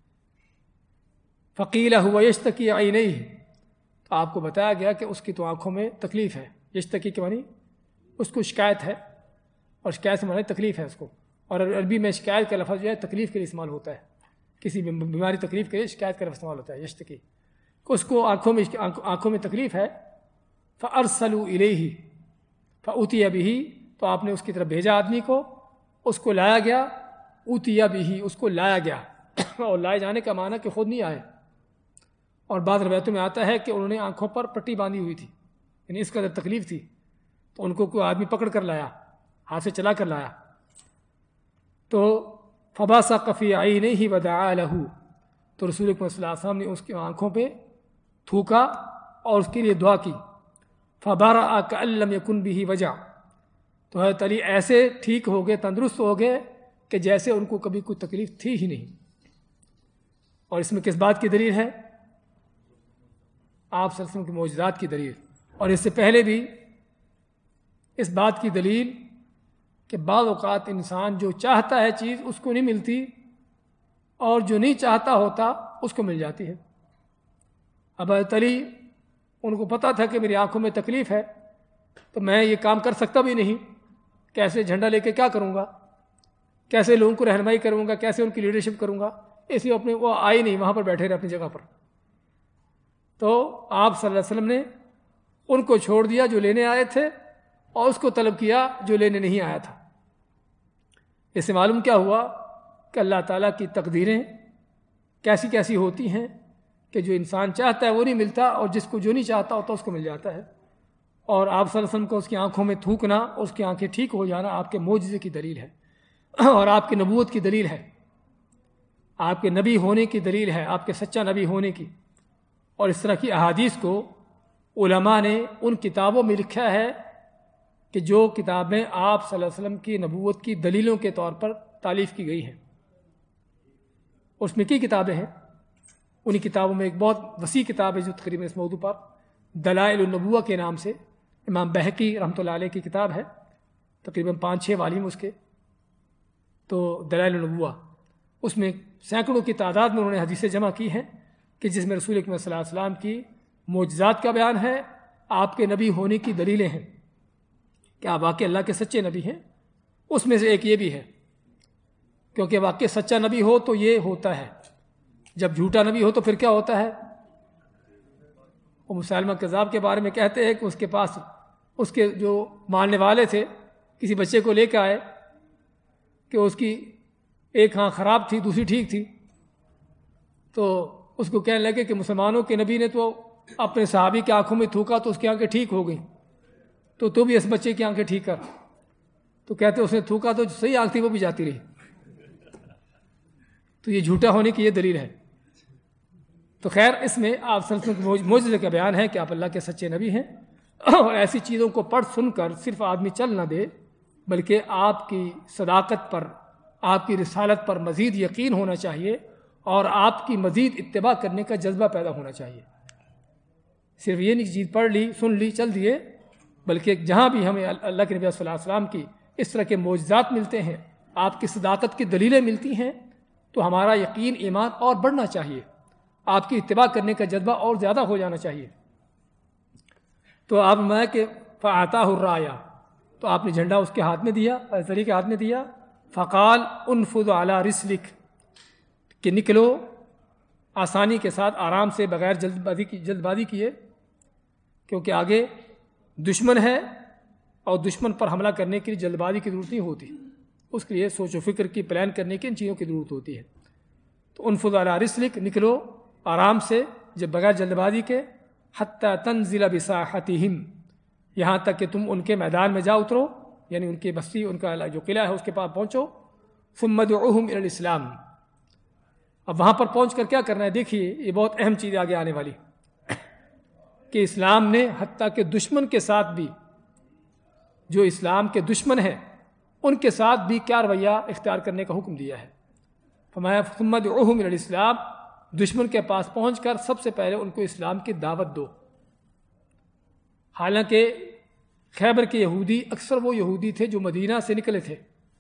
فقیل هو یشتکی عینیہ، تو آپ کو بتایا گیا کہ اس کی تو آنکھوں میں تکلیف ہے. یشتکی کے معنی اس کو شکایت ہے، اور شکایت سے معنی تکلیف ہے اس کو. اور عربی میں شکایت کا لفظ جو ہے تکلیف کے لیے استعمال ہوتا ہے، کسی بیماری تکلیف کے لیے شکایت کا لفظ استعمال ہوتا ہے یشتکی. اس کو آنکھوں میں آنکھوں میں تکلیف ہے. فارسلوا الیہ فاتی بہ، تو آپ نے اس کی طرف بھیجا آدمی کو، اس کو لایا گیا. اوتی بہ، اس کو لایا گیا، اور لائے جانے کا معنی کہ خود نہیں آئے. اور بعض روایتوں میں آتا ہے کہ انہوں نے آنکھوں پر پٹی باندھی ہوئی تھی، یعنی اس قدر تکلیف تھی، تو ان کو کوئی آدمی پکڑ کر لایا، ہاتھ سے چلا کر لایا. تو فبصق فی عینیہ ودعا لہ، تو رسول اکرم صلی اللہ علیہ وسلم نے اس کی آنکھوں پہ تھوکا اور اس کے لیے دعا کی. فبرأ کأن لم یکن بہ وجع، تو حضرت علی ایسے ٹھیک ہو گئے، تندرست ہو گئے کہ جیسے ان کو کبھی کوئی تکلیف تھی ہی نہیں. اور اس میں کس بات کی دلیل ہے؟ آپ صلی اللہ علیہ وسلم کے معجزات کی دلیل. اور اس سے پہلے بھی اس بات کی دلیل کہ بعض اوقات انسان جو چاہتا ہے چیز اس کو نہیں ملتی، اور جو نہیں چاہتا ہوتا اس کو مل جاتی ہے. اب حضرت علی، ان کو پتہ تھا کہ میری آنکھوں میں تکلیف ہے، تو میں یہ کام کر سکتا بھی نہیں، کیسے جھنڈا لے کے کیا کروں گا، کیسے لوگوں کو رہنمائی کروں گا، کیسے ان کی لیڈرشپ کروں گا. اس لیے اپنے وہ آئے نہیں، وہاں پر بیٹھے رہے اپنی جگہ پر. تو آپ صلی اللہ علیہ وسلم نے ان کو چھوڑ دیا جو لینے آئے تھے، اور اس کو طلب کیا جو لینے نہیں آیا تھا. اس سے معلوم کیا ہوا کہ اللہ تعالیٰ کی تقدیریں کیسی کیسی ہوتی ہیں کہ جو انسان چاہتا ہے وہ نہیں ملتا، اور جس کو جو نہیں چاہتا ہوتا اس کو مل جاتا ہے. اور آپ صلی اللہ علیہ وسلم کو اس کی آنکھوں میں تھوکنا، اس کی آنکھیں ٹھیک ہو جانا آپ کے معجزے کی دلیل ہے، اور آپ کی نبوت کی دلیل ہے، آپ کے نبی ہونے کی دلیل ہے، آپ کے سچا نبی ہونے کی. اور اس طرح کی احادیث کو علماء نے ان کتابوں میں لکھا ہے کہ جو کتابیں آپ صلی اللہ علیہ وسلم کی نبوت کی دلیلوں کے طور پر تالیف کی گئی ہیں. اس میں کی کتابیں ہیں؟ انہی کتابوں میں ایک بہت وسیع کتاب ہے جو تقریباً اس موضوع پر دلائل النبوہ کے نام سے امام بہقی رحمۃ اللہ علیہ کی کتاب ہے، تقریباً پانچ چھ والیم اس کے. تو دلائل النبوہ، اس میں سینکڑوں کی تعداد میں انہوں نے حدیثیں جمع کی ہیں کہ کہ جس میں رسول اکرم صلی اللہ علیہ وسلم کی معجزات کا بیان ہے، آپ کے نبی ہونے کی دلیلیں ہیں کہ آپ واقعی اللہ کے سچے نبی ہیں۔ اس میں سے ایک یہ بھی ہے، کیونکہ واقعی سچا نبی ہو تو یہ ہوتا ہے، جب جھوٹا نبی ہو تو پھر کیا ہوتا ہے؟ وہ مسلمہ کذاب کے بارے میں کہتے ہیں کہ اس کے پاس اس کے جو ماننے والے تھے کسی بچے کو لے کے آئے کہ اس کی ایک آنکھ خراب تھی دوسری ٹھیک تھی، تو اس کو کہنے لگے کہ مسلمانوں کے نبی نے تو اپنے صحابی کی آنکھوں میں تھوکا تو اس کی آنکھیں ٹھیک ہو گئیں، تو تو بھی اس بچے کی آنکھیں ٹھیک کر۔ تو کہتے اس نے تھوکا تو صحیح آنکھ تھی وہ بھی جاتی رہی۔ تو یہ جھوٹا ہونے کی یہ دلیل ہے۔ تو خیر اس میں آپ صلی اللہ علیہ وسلم کے معجزے کا بیان ہے کہ آپ اللہ کے سچے نبی ہیں، اور ایسی چیزوں کو پڑھ سن کر صرف آدمی چل نہ دے، بلکہ آپ کی صداقت پر، آپ کی رسالت پر مزید یقین ہونا چاہیے اور آپ کی مزید اتباع کرنے کا جذبہ پیدا ہونا چاہیے۔ صرف یہ نہیں چیز پڑھ لی سن لی چل دیے، بلکہ جہاں بھی ہمیں اللہ کے نبی صلی اللہ علیہ وسلم کی اس طرح کے معجزات ملتے ہیں، آپ کی صداقت کی دلیلیں ملتی ہیں، تو ہمارا یقین ایمان اور بڑھنا چاہیے، آپ کی اتباع کرنے کا جذبہ اور زیادہ ہو جانا چاہیے۔ تو آپ میں کہ فَأَعْطَاهُ الرَّایَةَ، تو آپ نے جھنڈا اس کے ہاتھ میں دیا، علی کے ہاتھ میں دیا، فقال انفذ علی رسلک، کہ نکلو آسانی کے ساتھ، آرام سے، بغیر جلد بازی کی جلد بازی کیے، کیونکہ آگے دشمن ہے اور دشمن پر حملہ کرنے کے لیے جلد بازی کی ضرورت نہیں ہوتی، اس کے لیے سوچ و فکر کی پلان کرنے کی ان چیزوں کی ضرورت ہوتی ہے۔ تو انفذ علی رسلک، نکلو آرام سے، جب بغیر جلد بازی کے، حتی تنزل بساحتہم، یہاں تک کہ تم ان کے میدان میں جا اترو، یعنی ان کی بستی، ان کا جو قلعہ ہے اس کے پاس پہنچو، ثم ادعوہم الی الاسلام۔ اب وہاں پر پہنچ کر کیا کرنا ہے؟ دیکھیے یہ بہت اہم چیز آگے آنے والی، کہ اسلام نے حتیٰ کہ دشمن کے ساتھ بھی، جو اسلام کے دشمن ہیں ان کے ساتھ بھی کیا رویہ اختیار کرنے کا حکم دیا ہے۔ فرمایا ثم ادعوہم الی الاسلام، دشمن کے پاس پہنچ کر سب سے پہلے ان کو اسلام کی دعوت دو۔ حالانکہ خیبر کے یہودی اکثر وہ یہودی تھے جو مدینہ سے نکلے تھے۔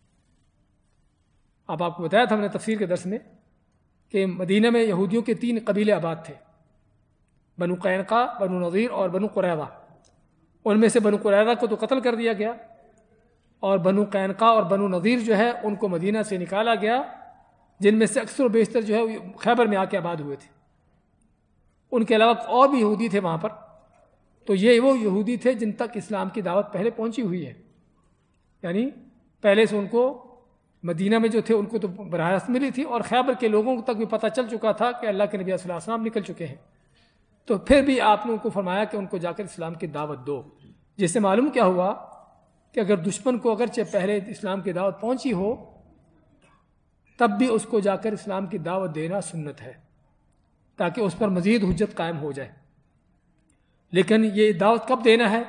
اب آپ کو بتایا تھا ہم نے تفسیر کے درس میں کہ مدینہ میں یہودیوں کے تین قبیلے آباد تھے، بنو قینقاع، بنو نضیر اور بنو قریظہ۔ ان میں سے بنو قریظہ کو تو قتل کر دیا گیا، اور بنو قینقاع اور بنو نضیر جو ہے ان کو مدینہ سے نکالا گیا، جن میں سے اکثر و بیشتر جو ہے خیبر میں آ کے آباد ہوئے تھے۔ ان کے علاوہ اور بھی یہودی تھے وہاں پر، تو یہ وہ یہودی تھے جن تک اسلام کی دعوت پہلے پہنچی ہوئی ہے، یعنی پہلے سے ان کو مدینہ میں جو تھے ان کو تو براہ راست ملی تھی، اور خیبر کے لوگوں تک بھی پتہ چل چکا تھا کہ اللہ کے نبی صلی اللہ علیہ وسلم نکل چکے ہیں۔ تو پھر بھی آپ نے ان کو فرمایا کہ ان کو جا کر اسلام کی دعوت دو، جس سے معلوم کیا ہوا کہ اگر دشمن کو اگرچہ پہلے اسلام کی دعوت پہنچی ہو تب بھی اس کو جا کر اسلام کی دعوت دینا سنت ہے، تاکہ اس پر مزید حجت قائم ہو جائے۔ لیکن یہ دعوت کب دینا ہے؟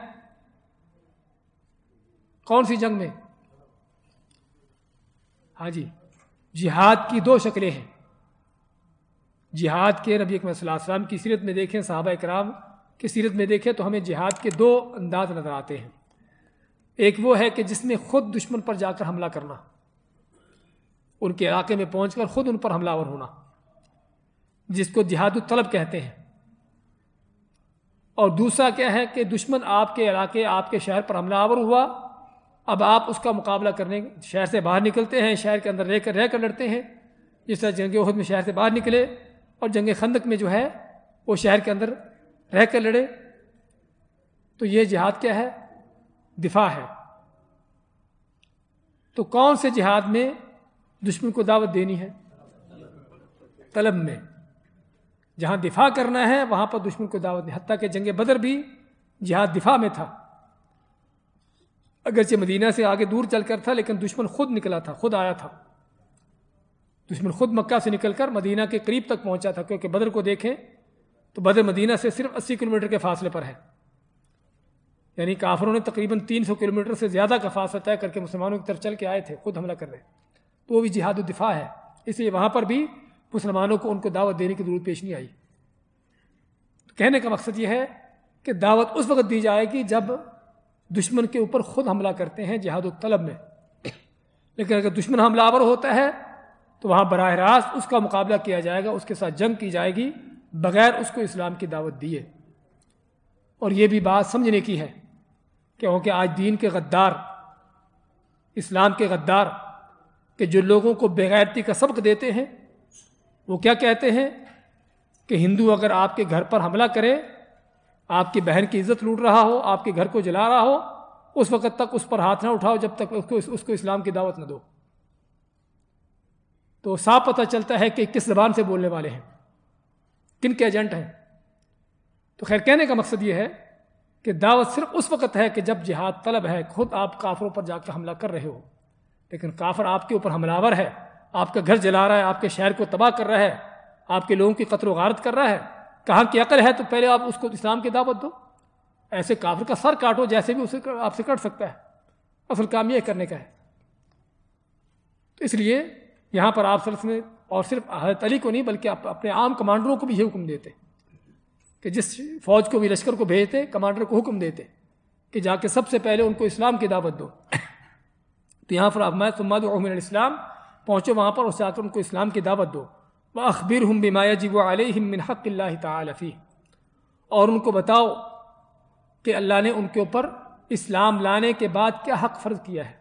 کون سی جنگ میں؟ ہاں جی، جہاد کی دو شکلیں ہیں۔ جہاد کے نبی اکرم صلی اللہ علیہ وسلم کی سیرت میں دیکھیں، صحابہ کرام کی سیرت میں دیکھیں تو ہمیں جہاد کے دو انداز نظر آتے ہیں۔ ایک وہ ہے کہ جس میں خود دشمن پر جا کر حملہ کرنا، ان کے علاقے میں پہنچ کر خود ان پر حملہ آور ہونا، جس کو جہاد الطلب کہتے ہیں۔ اور دوسرا کیا ہے کہ دشمن آپ کے علاقے، آپ کے شہر پر حملہ آور ہوا، اب آپ اس کا مقابلہ کرنے شہر سے باہر نکلتے ہیں، شہر کے اندر رہ کر رہ کر لڑتے ہیں، جس طرح جنگ احد میں شہر سے باہر نکلے اور جنگ خندق میں جو ہے وہ شہر کے اندر رہ کر لڑے۔ تو یہ جہاد کیا ہے؟ دفاع ہے۔ تو کون سے جہاد میں دشمن کو دعوت دینی ہے؟ طلب میں۔ جہاں دفاع کرنا ہے وہاں پر دشمن کو دعوت نہیں، حتیٰ کہ جنگ بدر بھی جہاد دفاع میں تھا، اگرچہ مدینہ سے آگے دور چل کر تھا، لیکن دشمن خود نکلا تھا، خود آیا تھا۔ دشمن خود مکہ سے نکل کر مدینہ کے قریب تک پہنچا تھا، کیونکہ بدر کو دیکھیں تو بدر مدینہ سے صرف اسی کلومیٹر کے فاصلے پر ہے، یعنی کافروں نے تقریباً تین سو کلومیٹر سے زیادہ کا فاصلہ طے کر کے مسلمانوں کی طرف چل کے آئے تھے خود حملہ کرنے، تو وہ بھی جہاد الدفاع ہے، اس لیے وہاں پر بھی مسلمانوں کو ان کو دعوت دینے کی ضرورت پیش نہیں آئی۔ تو کہنے کا مقصد یہ ہے کہ دعوت اس وقت دی جائے گی جب دشمن کے اوپر خود حملہ کرتے ہیں جہاد الطلب میں، لیکن اگر دشمن حملہ آور ہوتا ہے تو وہاں براہ راست اس کا مقابلہ کیا جائے گا، اس کے ساتھ جنگ کی جائے گی بغیر اس کو اسلام کی دعوت دیے. اور یہ بھی بات سمجھنے کی ہے کیونکہ آج دین کے غدار، اسلام کے غدار، کہ جو لوگوں کو بےغیرتی کا سبق دیتے ہیں، وہ کیا کہتے ہیں کہ ہندو اگر آپ کے گھر پر حملہ کرے، آپ کی بہن کی عزت لوٹ رہا ہو، آپ کے گھر کو جلا رہا ہو، اس وقت تک اس پر ہاتھ نہ اٹھاؤ جب تک اس کو اس کو اسلام کی دعوت نہ دو. تو صاف پتہ چلتا ہے کہ کس زبان سے بولنے والے ہیں، کن کے ایجنٹ ہیں. تو خیر کہنے کا مقصد یہ ہے کہ دعوت صرف اس وقت ہے کہ جب جہاد طلب ہے، خود آپ کافروں پر جا کے حملہ کر رہے ہو، لیکن کافر آپ کے اوپر حملہ ہے، آپ کا گھر جلا رہا ہے، آپ کے شہر کو تباہ کر رہا ہے، آپ کے لوگوں کی قتل و غارت کر رہا ہے. کہاں کی عقل ہے تو پہلے آپ اس کو اسلام کی دعوت دو. ایسے کافر کا سر کاٹو جیسے بھی اسے آپ سے کٹ سکتا ہے، اصل کام یہ کرنے کا ہے. تو اس لیے یہاں پر آپ صلی اللہ علیہ وسلم اور صرف حضرت علی کو نہیں بلکہ اپنے عام کمانڈروں کو بھی یہ حکم دیتے کہ جس فوج کو بھی لشکر کو بھیجتے، کمانڈر کو حکم دیتے کہ جا کے سب سے پہلے ان کو اسلام کی دعوت دو. تو یہاں پر میں ثم ادعوهم الى الاسلام، پہنچو وہاں پر اس سے آ کر ان کو اسلام کی دعوت دو. وَأَخْبِرْهُمْ بِمَا يَجِبُ عَلَيْهِمْ مِنْ حَقِّ اللَّهِ تَعَالَى فِيهِ، اور ان کو بتاؤ کہ اللہ نے ان کے اوپر اسلام لانے کے بعد کیا حق فرض کیا ہے.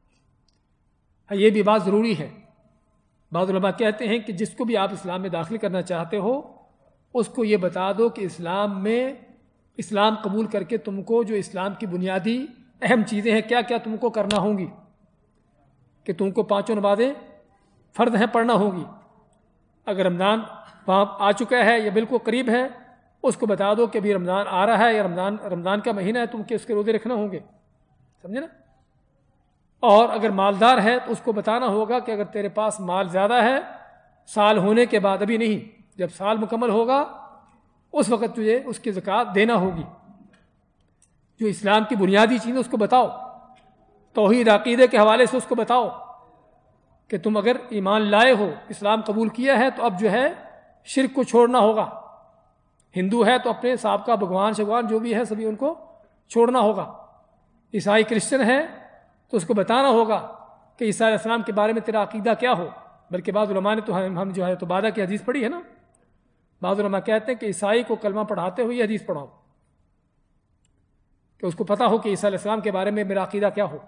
یہ بھی بات ضروری ہے. بعض علماء کہتے ہیں کہ جس کو بھی آپ اسلام میں داخل کرنا چاہتے ہو اس کو یہ بتا دو کہ اسلام میں اسلام قبول کر کے تم کو جو اسلام کی بنیادی اہم چیزیں ہیں کیا کیا تم کو کرنا ہوں گی، کہ تم کو پانچوں نمازیں فرض ہیں پڑھنا ہوں گی. اگر رمضان وہاں آ چکا ہے یا بالکل قریب ہے اس کو بتا دو کہ ابھی رمضان آ رہا ہے یا رمضان رمضان کا مہینہ ہے، تم کے اس کے روزے رکھنا ہوں گے. سمجھے نا؟ اور اگر مالدار ہے تو اس کو بتانا ہوگا کہ اگر تیرے پاس مال زیادہ ہے، سال ہونے کے بعد، ابھی نہیں، جب سال مکمل ہوگا اس وقت تجھے اس کی زکوٰۃ دینا ہوگی. جو اسلام کی بنیادی چیزیں اس کو بتاؤ. توحید عقیدے کے حوالے سے اس کو بتاؤ کہ تم اگر ایمان لائے ہو، اسلام قبول کیا ہے، تو اب جو ہے شرک کو چھوڑنا ہوگا. ہندو ہے تو اپنے سابقہ بھگوان شگوان جو بھی ہے سبھی ان کو چھوڑنا ہوگا. عیسائی کرسچن ہے تو اس کو بتانا ہوگا کہ عیسیٰ علیہ السلام کے بارے میں تیرا عقیدہ کیا ہو. بلکہ بعض علماء نے تو ہم جو ہے تو بادہ کی حدیث پڑھی ہے نا، بعض علماء کہتے ہیں کہ عیسائی کو کلمہ پڑھاتے ہوئے یہ حدیث پڑھاؤ کہ اس کو پتہ ہو کہ عیسیٰ علیہ السلام کے بارے میں میرا عقیدہ کیا ہو،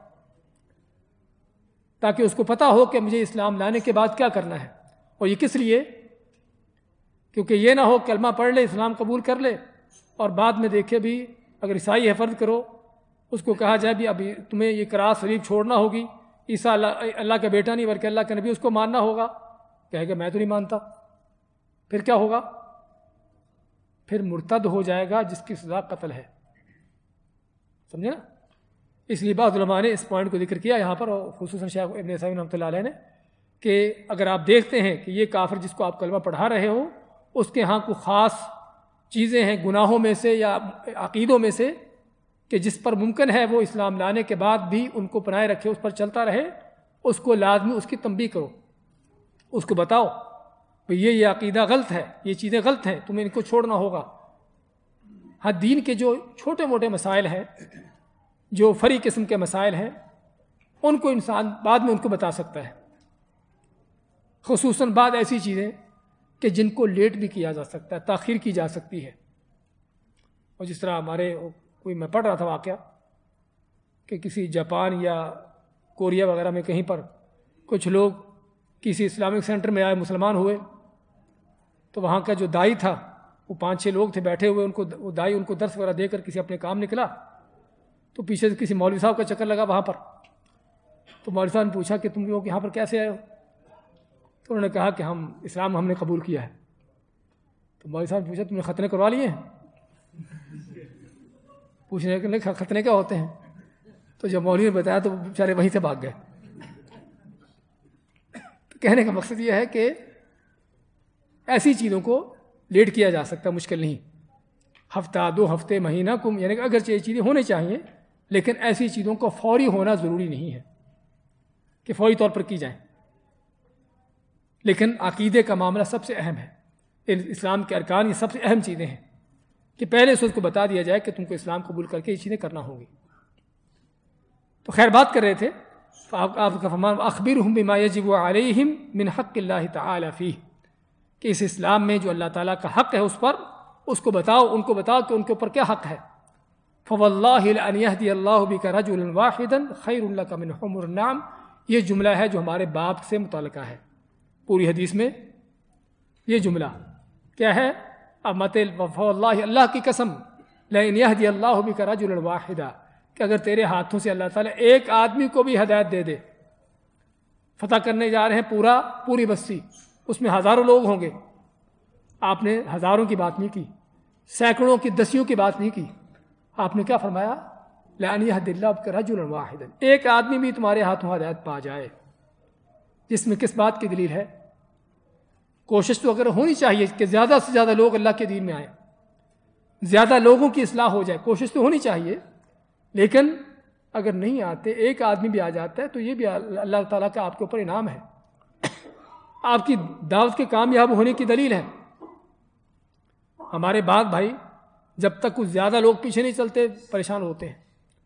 تاکہ اس کو پتہ ہو کہ مجھے اسلام لانے کے بعد کیا کرنا ہے. اور یہ کس لیے؟ کیونکہ یہ نہ ہو کلمہ پڑھ لے، اسلام قبول کر لے، اور بعد میں دیکھے بھی اگر عیسائی ہے فرض کرو، اس کو کہا جائے بھی ابھی تمہیں یہ کراس صلیب چھوڑنا ہوگی، عیسیٰ اللہ اللہ کا بیٹا نہیں بلکہ اللہ کا نبی، اس کو ماننا ہوگا. کہے گا میں تو نہیں مانتا. پھر کیا ہوگا؟ پھر مرتد ہو جائے گا جس کی سزا قتل ہے. سمجھے نا؟ اس لیے بعض علماء نے اس پوائنٹ کو ذکر کیا یہاں پر، خصوصاً شیخ ابن عثیمین رحمۃ اللہ علیہ نے، کہ اگر آپ دیکھتے ہیں کہ یہ کافر جس کو آپ کلمہ پڑھا رہے ہو اس کے ہاں کوئی خاص چیزیں ہیں گناہوں میں سے یا عقیدوں میں سے کہ جس پر ممکن ہے وہ اسلام لانے کے بعد بھی ان کو بنائے رکھے، اس پر چلتا رہے، اس کو لازمی اس کی تنبیہ کرو، اس کو بتاؤ کہ یہ یہ عقیدہ غلط ہے، یہ چیزیں غلط ہیں، تمہیں ان کو چھوڑنا ہوگا. ہر دین کے جو چھوٹے موٹے مسائل ہیں، جو فری قسم کے مسائل ہیں، ان کو انسان بعد میں ان کو بتا سکتا ہے. خصوصاً بعد ایسی چیزیں کہ جن کو لیٹ بھی کیا جا سکتا ہے، تاخیر کی جا سکتی ہے. اور جس طرح ہمارے کوئی میں پڑھ رہا تھا واقعہ کہ کسی جاپان یا کوریا وغیرہ میں کہیں پر کچھ لوگ کسی اسلامک سینٹر میں آئے، مسلمان ہوئے، تو وہاں کا جو دائی تھا، وہ پانچ چھ لوگ تھے بیٹھے ہوئے، ان کو وہ دائی ان کو درس وغیرہ دے کر کسی اپنے کام نکلا، تو پیچھے سے کسی مولوی صاحب کا چکر لگا وہاں پر. تو مولوی صاحب نے پوچھا کہ تم لوگ یہاں پر کیسے آئے ہو؟ تو انہوں نے کہا کہ ہم اسلام ہم نے قبول کیا ہے. تو مولوی صاحب نے پوچھا تم نے ختنے کروا لیے ہیں؟ پوچھنے کے لیے ختنے کیا ہوتے ہیں؟ تو جب مولوی نے بتایا تو بیچارے وہیں سے بھاگ گئے. کہنے کا مقصد یہ ہے کہ ایسی چیزوں کو لیٹ کیا جا سکتا، مشکل نہیں. ہفتہ، دو ہفتے، مہینہ کم، یعنی کہ اگرچہ یہ چیزیں ہونے چاہیے لیکن ایسی چیزوں کو فوری ہونا ضروری نہیں ہے کہ فوری طور پر کی جائیں. لیکن عقیدے کا معاملہ سب سے اہم ہے. اسلام کے ارکان یہ سب سے اہم چیزیں ہیں کہ پہلے سے اس کو بتا دیا جائے کہ تم کو اسلام قبول کر کے یہ چیزیں کرنا ہوں گی. تو خیر بات کر رہے تھے، آپ کا فرمان اخبرہم بما یجب علیہم من حق اللہ تعالی فیہ، کہ اس اسلام میں جو اللہ تعالیٰ کا حق ہے اس پر اس کو بتاؤ، ان کو بتاؤ کہ ان کے اوپر کیا حق ہے۔ فواللہ لأن يهدي اللہ بک رجلا واحدا خیر لک من حمر النعم، یہ جملہ ہے جو ہمارے باپ سے متعلقہ ہے۔ پوری حدیث میں یہ جملہ کیا ہے؟ اب مت فواللہ، اللہ کی قسم، لأن يهدي اللہ بک رجلا واحدا، کہ اگر تیرے ہاتھوں سے اللہ تعالیٰ ایک آدمی کو بھی ہدایت دے دے، فتح کرنے جا رہے ہیں پورا پوری بستی، اس میں ہزاروں لوگ ہوں گے، آپ نے ہزاروں کی بات نہیں کی، سینکڑوں کی دسیوں کی بات نہیں کی، آپ نے کیا فرمایا؟ لأن يهدي اللہ بک رجلا واحدا، ایک آدمی بھی تمہارے ہاتھوں ہدایت پا جائے، جس میں کس بات کی دلیل ہے؟ کوشش تو اگر ہونی چاہیے کہ زیادہ سے زیادہ لوگ اللہ کے دین میں آئیں، زیادہ لوگوں کی اصلاح ہو جائے، کوشش تو ہونی چاہیے، لیکن اگر نہیں آتے، ایک آدمی بھی آ جاتا ہے تو یہ بھی اللہ تعالیٰ کا آپ کے اوپر انعام ہے، آپ کی دعوت کے کامیاب ہونے کی دلیل ہے۔ ہمارے بعد بھائی جب تک کچھ زیادہ لوگ پیچھے نہیں چلتے پریشان ہوتے ہیں،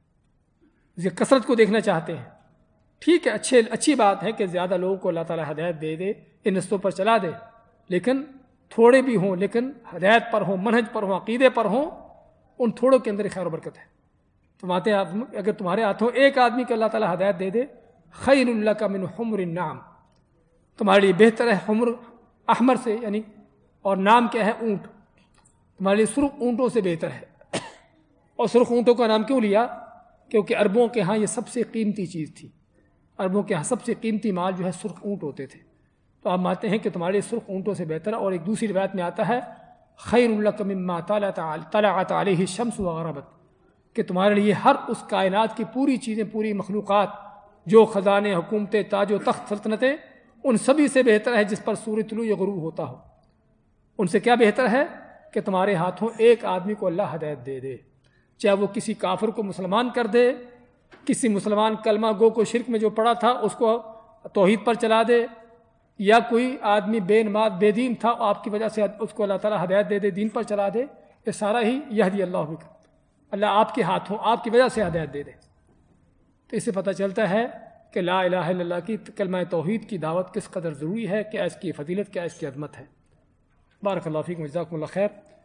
یہ کثرت کو دیکھنا چاہتے ہیں۔ ٹھیک ہے، اچھے اچھی بات ہے کہ زیادہ لوگوں کو اللہ تعالیٰ ہدایت دے دے، ان رستوں پر چلا دے، لیکن تھوڑے بھی ہوں، لیکن ہدایت پر ہوں، منہج پر ہوں، عقیدے پر ہوں، ان تھوڑوں کے اندر خیر و برکت ہے۔ تمہارے اگر تمہارے ہاتھوں ایک آدمی کو اللہ تعالیٰ ہدایت دے دے، خیر لک من حمر النعم، تمہارے لیے بہتر ہے حمر، احمر سے یعنی، اور نام کیا ہے؟ اونٹ، تمہارے لیے سرخ اونٹوں سے بہتر ہے۔ اور سرخ اونٹوں کا نام کیوں لیا؟ کیونکہ عربوں کے ہاں یہ سب سے قیمتی چیز تھی، عربوں کے ہاں سب سے قیمتی مال جو ہے سرخ اونٹ ہوتے تھے، تو آپ مانتے ہیں کہ تمہارے لیے سرخ اونٹوں سے بہتر ہے۔ اور ایک دوسری روایت میں آتا ہے خیر لک مما طلعت علیہ الشمس وغربت، کہ تمہارے لیے ہر اس کائنات کی پوری چیزیں، پوری مخلوقات، جو خزانے، حکومتیں، تاج و تخت، سلطنتیں، ان سبھی سے بہتر ہے جس پر سورج طلوع یا غروب ہوتا ہو۔ ان سے کیا بہتر ہے؟ کہ تمہارے ہاتھوں ایک آدمی کو اللہ ہدایت دے دے، چاہے وہ کسی کافر کو مسلمان کر دے، کسی مسلمان کلمہ گو کو شرک میں جو پڑا تھا اس کو توحید پر چلا دے، یا کوئی آدمی بے نماز بے دین تھا آپ کی وجہ سے اس کو اللہ تعالیٰ ہدایت دے دے، دین پر چلا دے، یہ سارا ہی یہدی اللہ بک، اللہ آپ کے ہاتھوں آپ کی وجہ سے ہدایت دے دے۔ تو اس سے پتہ چلتا ہے کہ لا الہ الا اللہ کی کلمہ توحید کی دعوت کس قدر ضروری ہے، کیا اس کی فضیلت، کیا اس کی عظمت ہے۔ بارک اللہ فیکم، جزاکم اللہ خیر۔